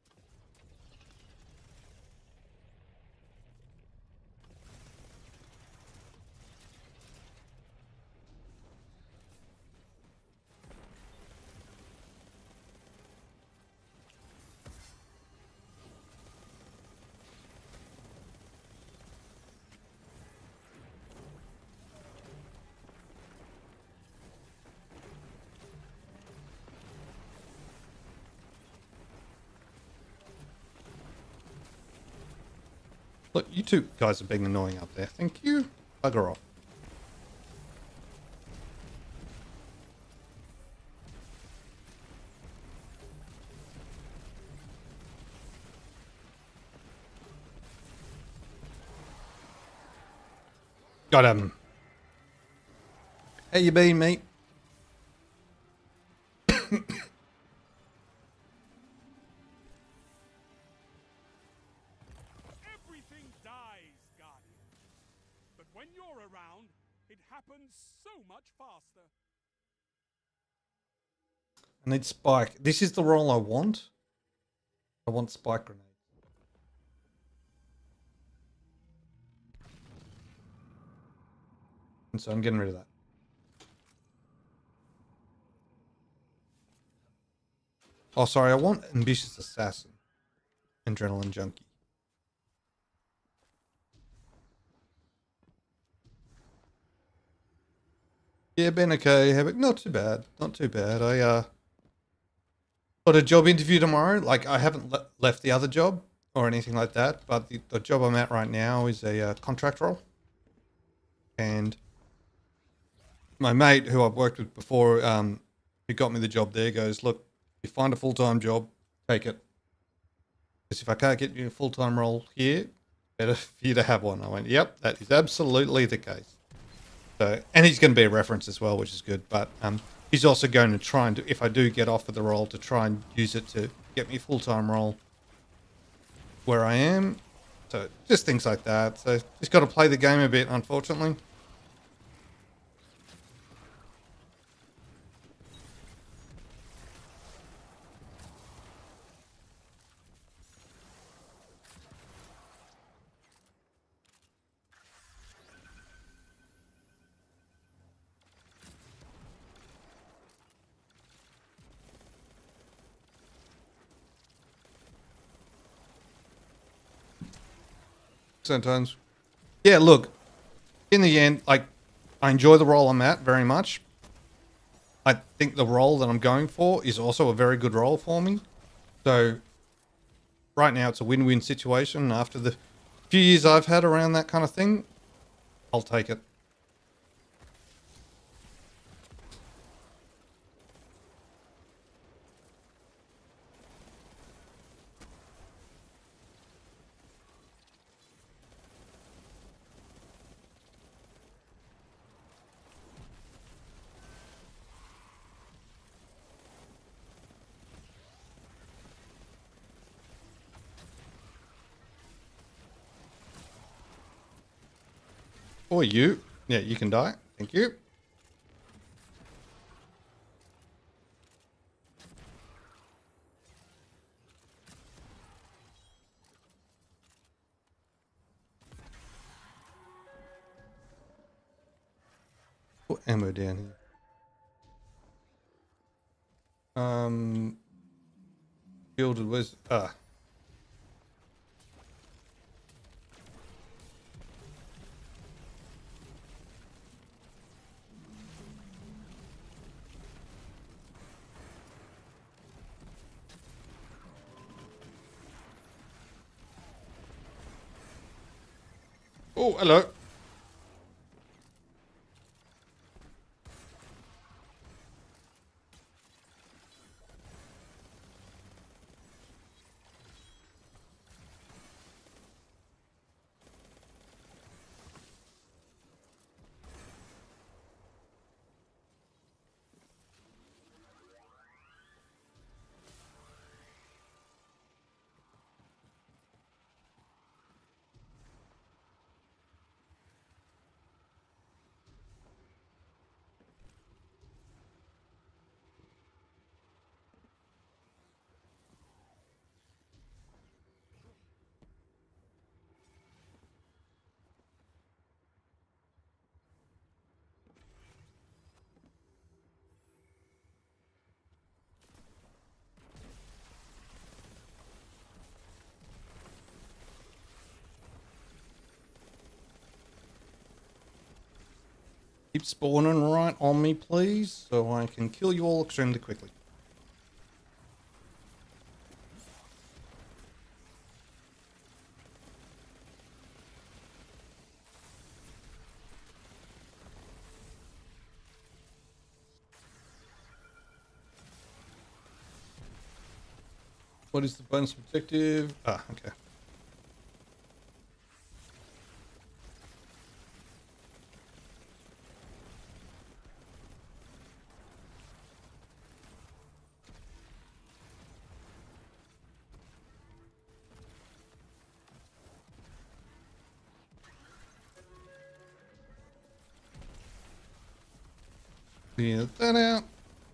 [SPEAKER 1] Look, you two guys are being annoying up there. Thank you. Bugger off. Got him. How you been, mate?
[SPEAKER 2] Everything dies, Guardian. But when you're around, it happens so much faster.
[SPEAKER 1] I need spike. This is the role I want. I want spike grenades. And so I'm getting rid of that. Oh, sorry. I want ambitious assassin. Adrenaline junkie. Yeah, been okay. Have not too bad. Not too bad. I uh got a job interview tomorrow. Like I haven't le left the other job or anything like that, but the, the job I'm at right now is a uh, contract role. And my mate, who I've worked with before, um, who got me the job there, goes, "Look, if you find a full time job, take it. Because if I can't get you a full time role here, better for you to have one." I went, "Yep, that is absolutely the case." So, and he's going to be a reference as well, which is good. But um, he's also going to try and do, if I do get offered the role, to try and use it to get me a full-time role where I am. So just things like that. So just got to play the game a bit, unfortunately. Sometimes. Yeah, look, in the end, like, I enjoy the role I'm at very much. I think the role that I'm going for is also a very good role for me. So, right now it's a win-win situation. After the few years I've had around that kind of thing, I'll take it. Or you. Yeah, you can die. Thank you. Put ammo down here. Um, Gilded was ah. Oh, hello. Keep spawning right on me, please, so I can kill you all extremely quickly. What is the bonus objective? Ah, okay. Clear that out.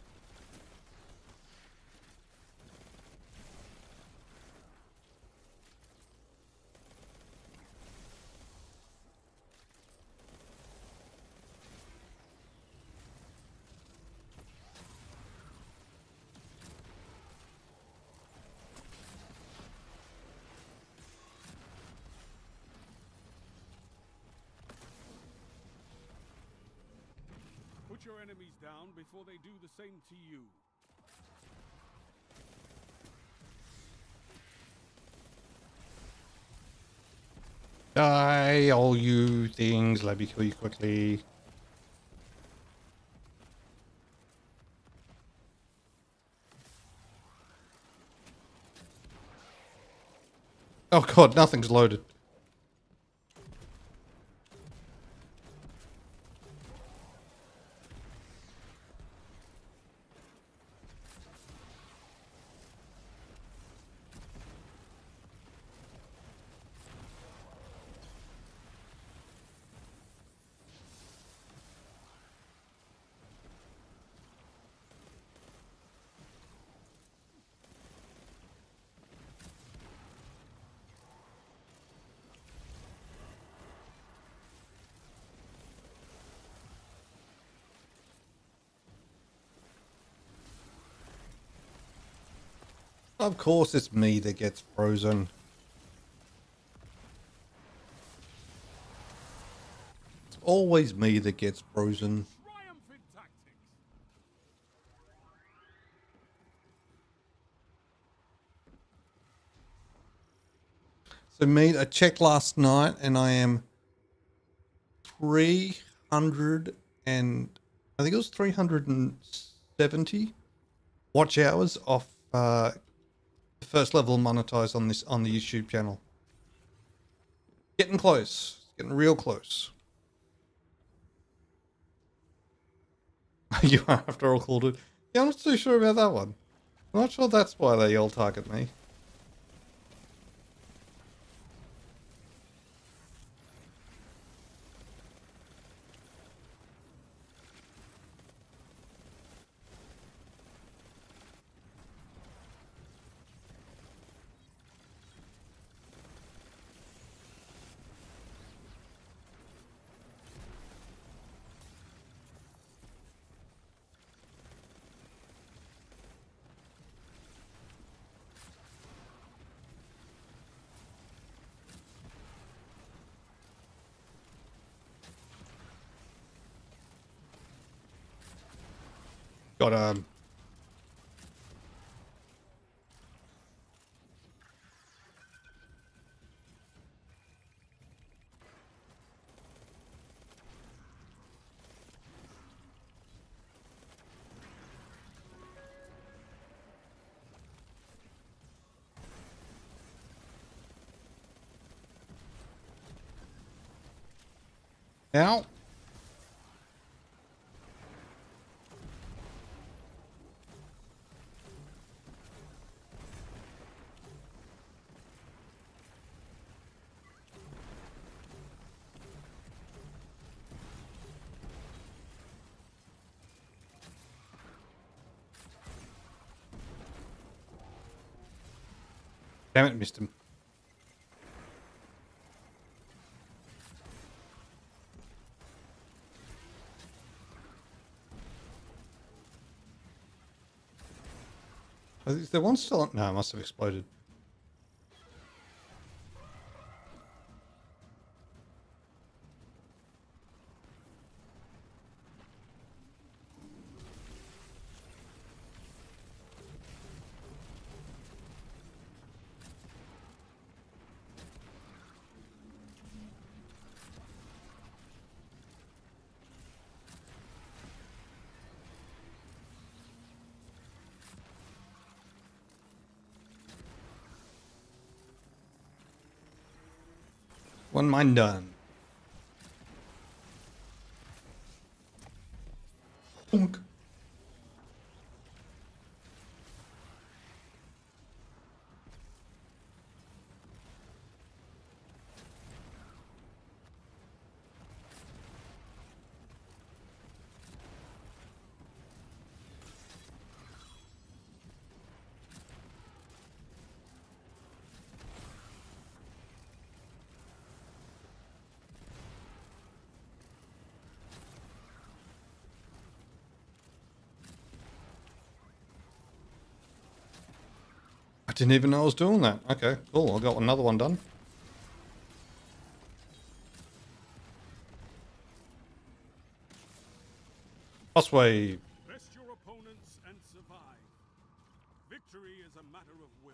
[SPEAKER 2] Put your enemies down before they do the same to you.
[SPEAKER 1] Die, all you things. Let me kill you quickly. Oh god, nothing's loaded. Of course it's me that gets frozen. It's always me that gets frozen.
[SPEAKER 2] Triumphant tactics.
[SPEAKER 1] So, mate, I checked last night and I am three hundred and I think it was three hundred seventy watch hours off uh, the first level monetized on this on the YouTube channel. Getting close, getting real close. You are after all called it. Yeah, I'm not too sure about that one. I'm not sure that's why they all target me. Got um Ow. Damn it, missed him. Is there one still on? No, it must have exploded. One mine done. Bonk. I didn't even know I was doing that. Okay, cool. I got another one done. Boss wave.
[SPEAKER 2] Best your opponents and survive. Victory is a matter of will.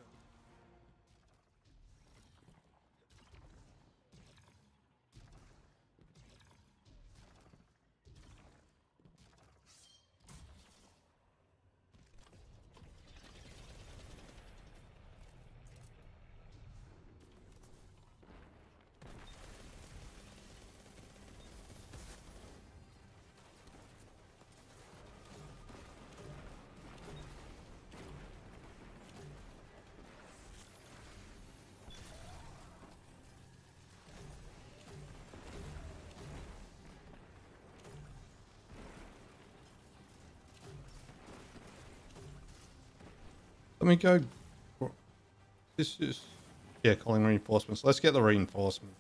[SPEAKER 1] Let me go. This is, yeah, calling reinforcements. Let's get the reinforcement.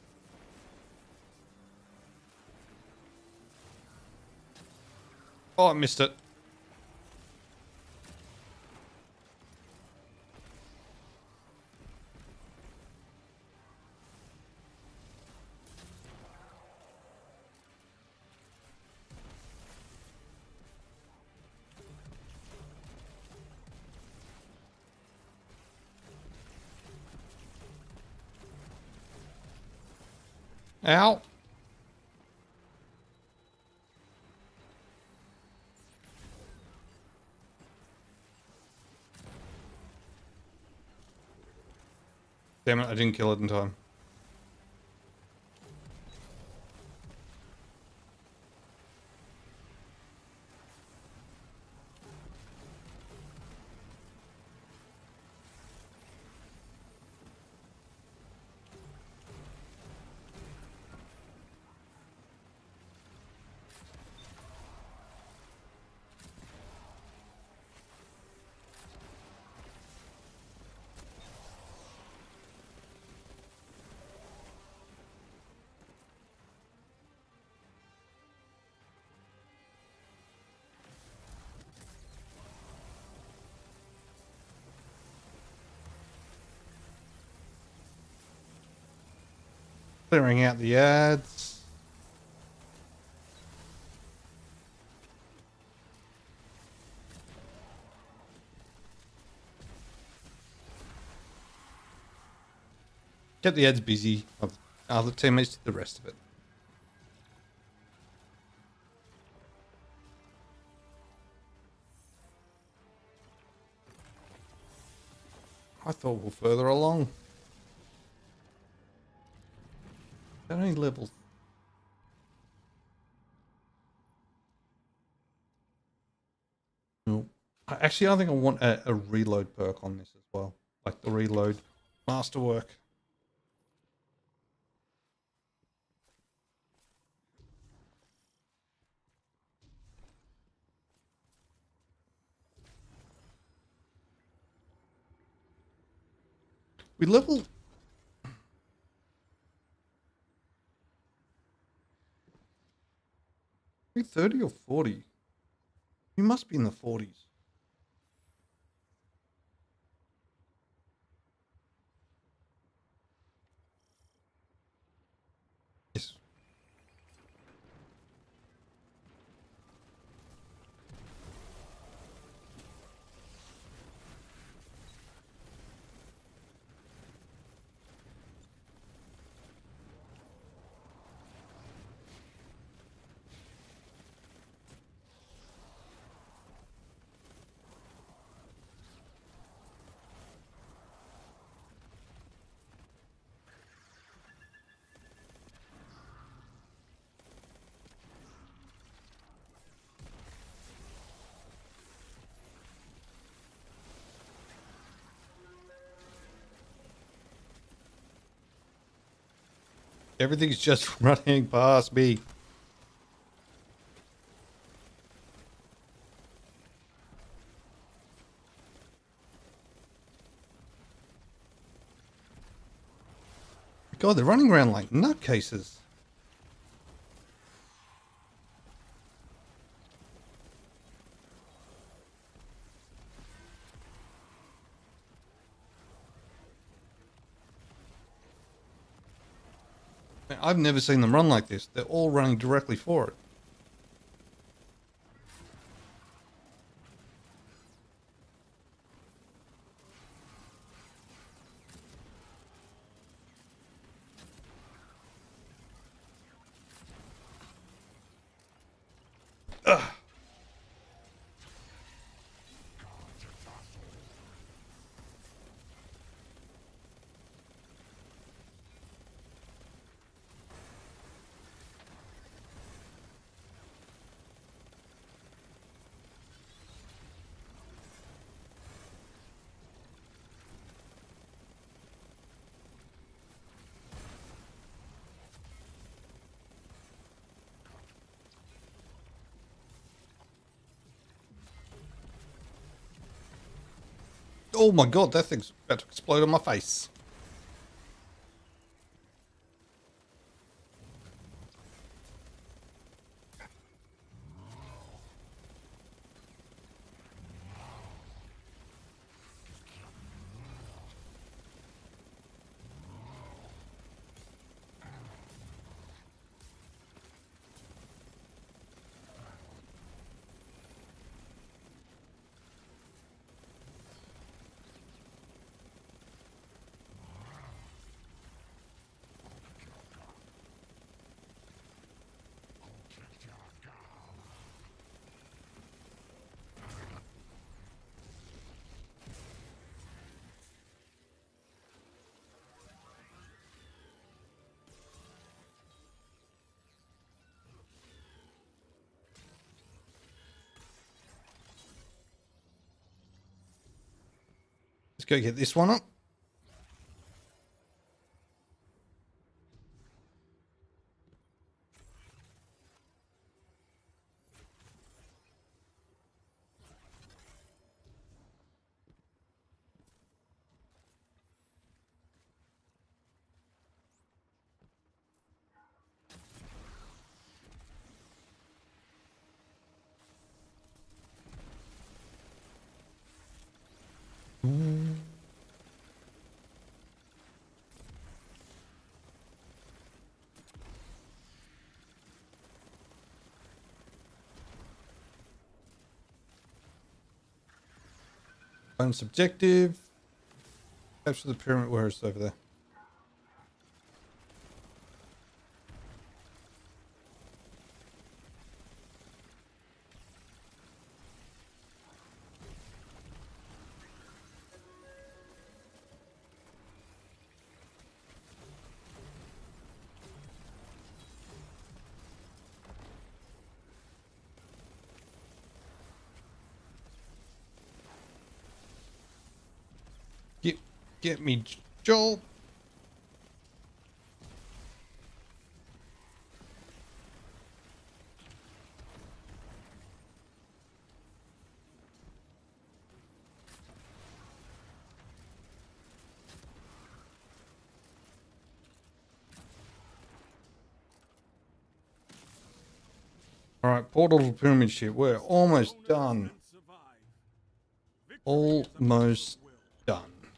[SPEAKER 1] Oh, I missed it. Ow. Damn it, I didn't kill it in time. Clearing out the ads. Get the ads busy. Other teammates did the rest of it. I thought we were further along. How many levels? No. Actually, I think I want a, a reload perk on this as well. Like the reload masterwork. We level... thirty or forty? You must be in the forties. Yes. Everything's just running past me. God, they're running around like nutcases. I've never seen them run like this. They're all running directly for it. Ugh. Oh my god, that thing's about to explode on my face. Let's go get this one up. Bonus objective. Capture the pyramid. Where is it over there? Get, get me, Joel. All right, portal to pyramid ship. We're almost done. Almost done.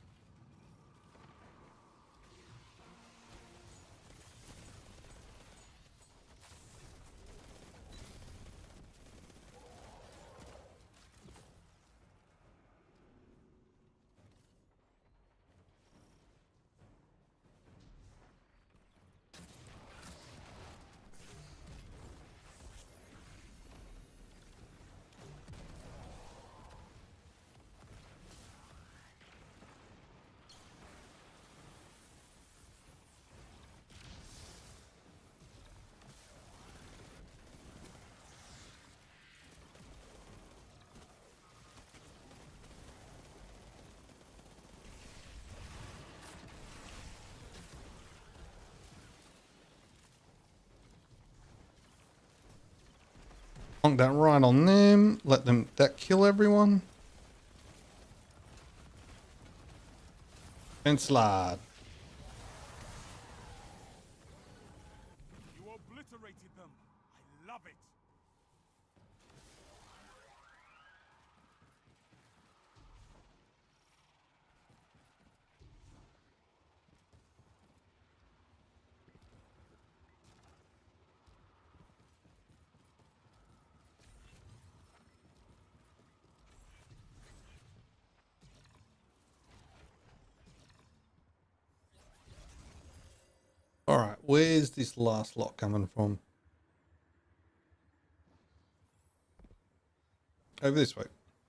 [SPEAKER 1] Plonk that right on them. Let them that kill everyone. And slide.
[SPEAKER 2] You obliterated them. I love it.
[SPEAKER 1] All right, where's this last lot coming from? Over this way.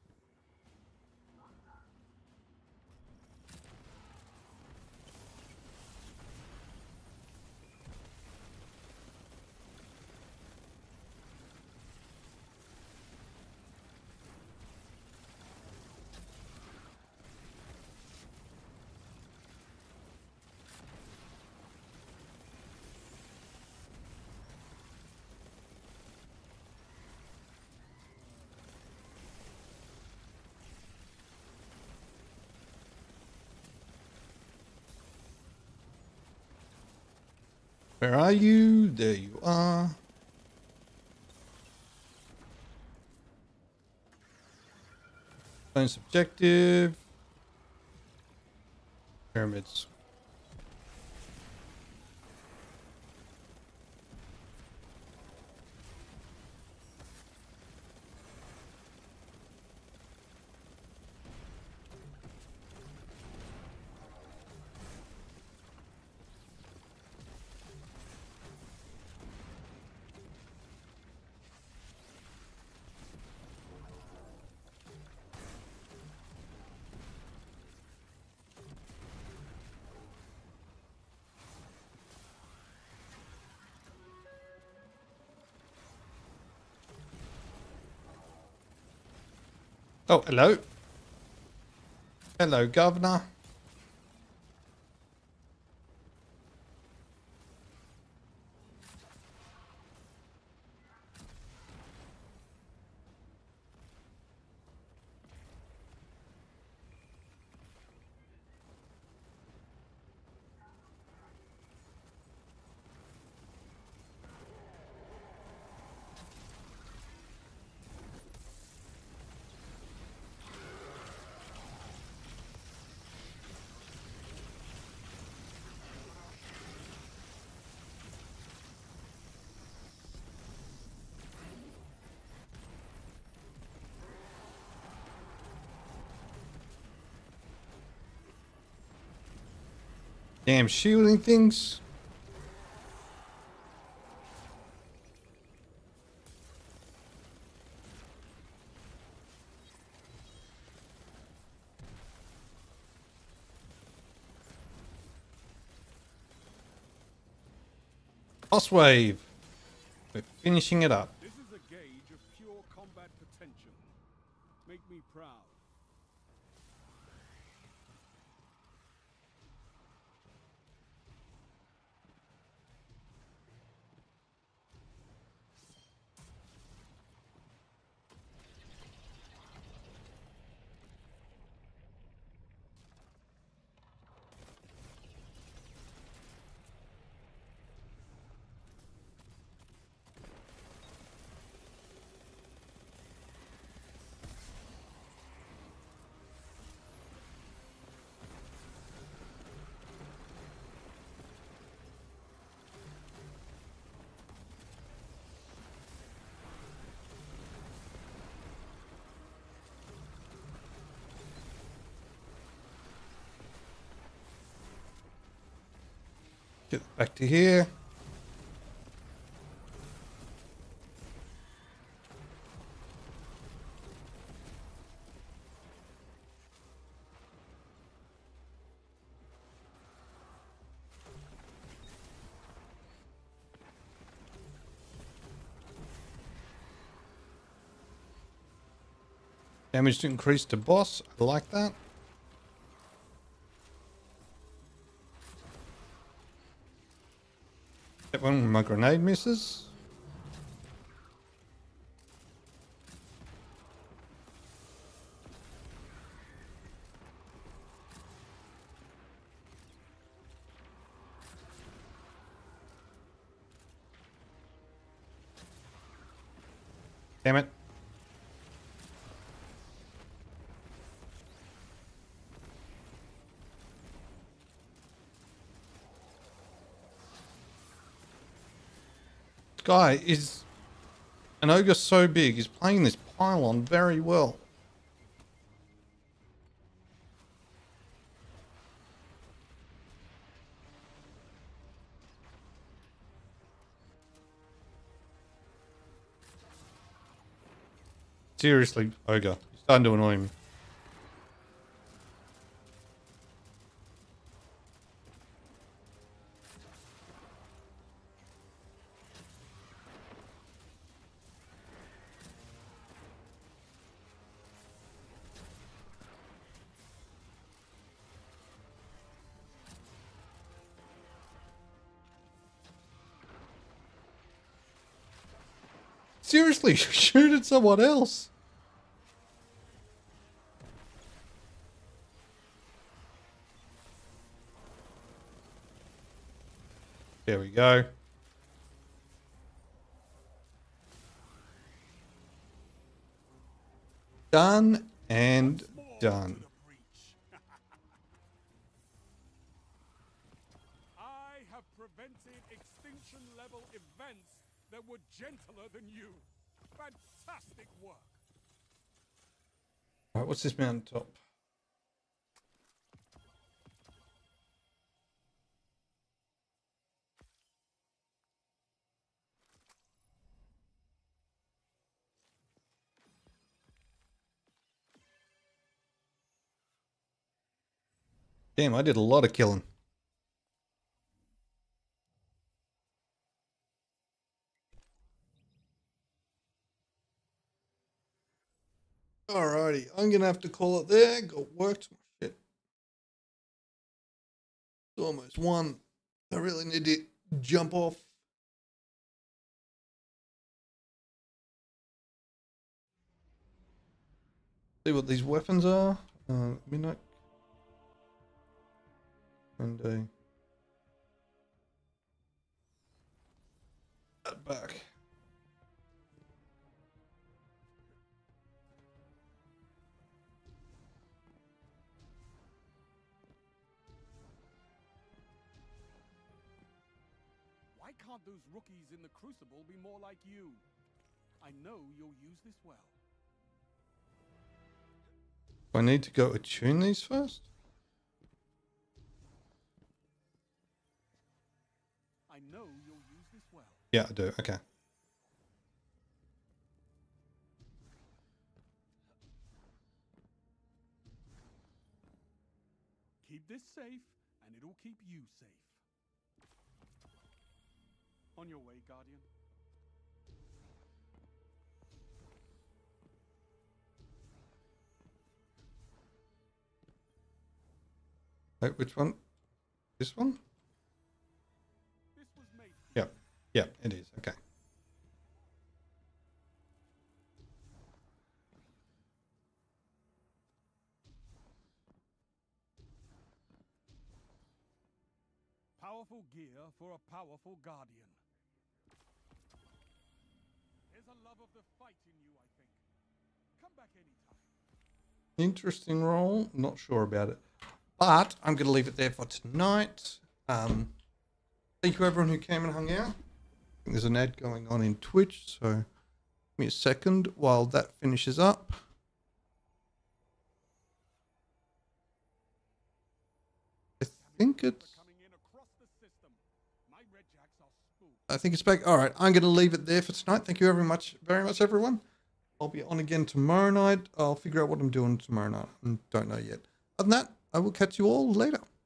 [SPEAKER 1] Where are you? There you are. Bonus objective. Pyramids. Oh, hello. Hello, Governor. Damn shielding things. Boss wave. We're finishing it up.
[SPEAKER 2] This is a gauge of pure combat potential. Make me proud.
[SPEAKER 1] Get back to here. Damage to increase to boss. I like that. That one, my grenade misses. Damn it. This guy is an ogre so big, he's playing this pylon very well. Seriously, ogre, you're starting to annoy me. Seriously, shoot at someone else. There we go. Done and done.
[SPEAKER 2] I have prevented extinction level events that were gentler than you. Fantastic work.
[SPEAKER 1] All right, what's this mountaintop? Damn, I did a lot of killing. Alrighty, I'm gonna have to call it there. Got work tomorrow. Shit. It's almost one. I really need to jump off. See what these weapons are. Uh, midnight. And a. That back.
[SPEAKER 2] Why can't those rookies in the Crucible be more like you? I know you'll use this well.
[SPEAKER 1] Do I need to go attune these first?
[SPEAKER 2] I know you'll use this well.
[SPEAKER 1] Yeah, I do. Okay.
[SPEAKER 2] Keep this safe, and it'll keep you safe. On your way, Guardian.
[SPEAKER 1] Wait, which one? This one?
[SPEAKER 2] This was made for
[SPEAKER 1] Yep. Yep, it is. Okay.
[SPEAKER 2] powerful gear for a powerful Guardian. There's a love of the fight in you, I think. Come back anytime.
[SPEAKER 1] Interesting role. Not sure about it. But I'm going to leave it there for tonight. Um, thank you everyone who came and hung out. I think there's an ad going on in Twitch, so give me a second while that finishes up. I think it's... I think it's back. All right, I'm going to leave it there for tonight. Thank you very much, very much, everyone. I'll be on again tomorrow night. I'll figure out what I'm doing tomorrow night. I don't know yet. Other than that, I will catch you all later.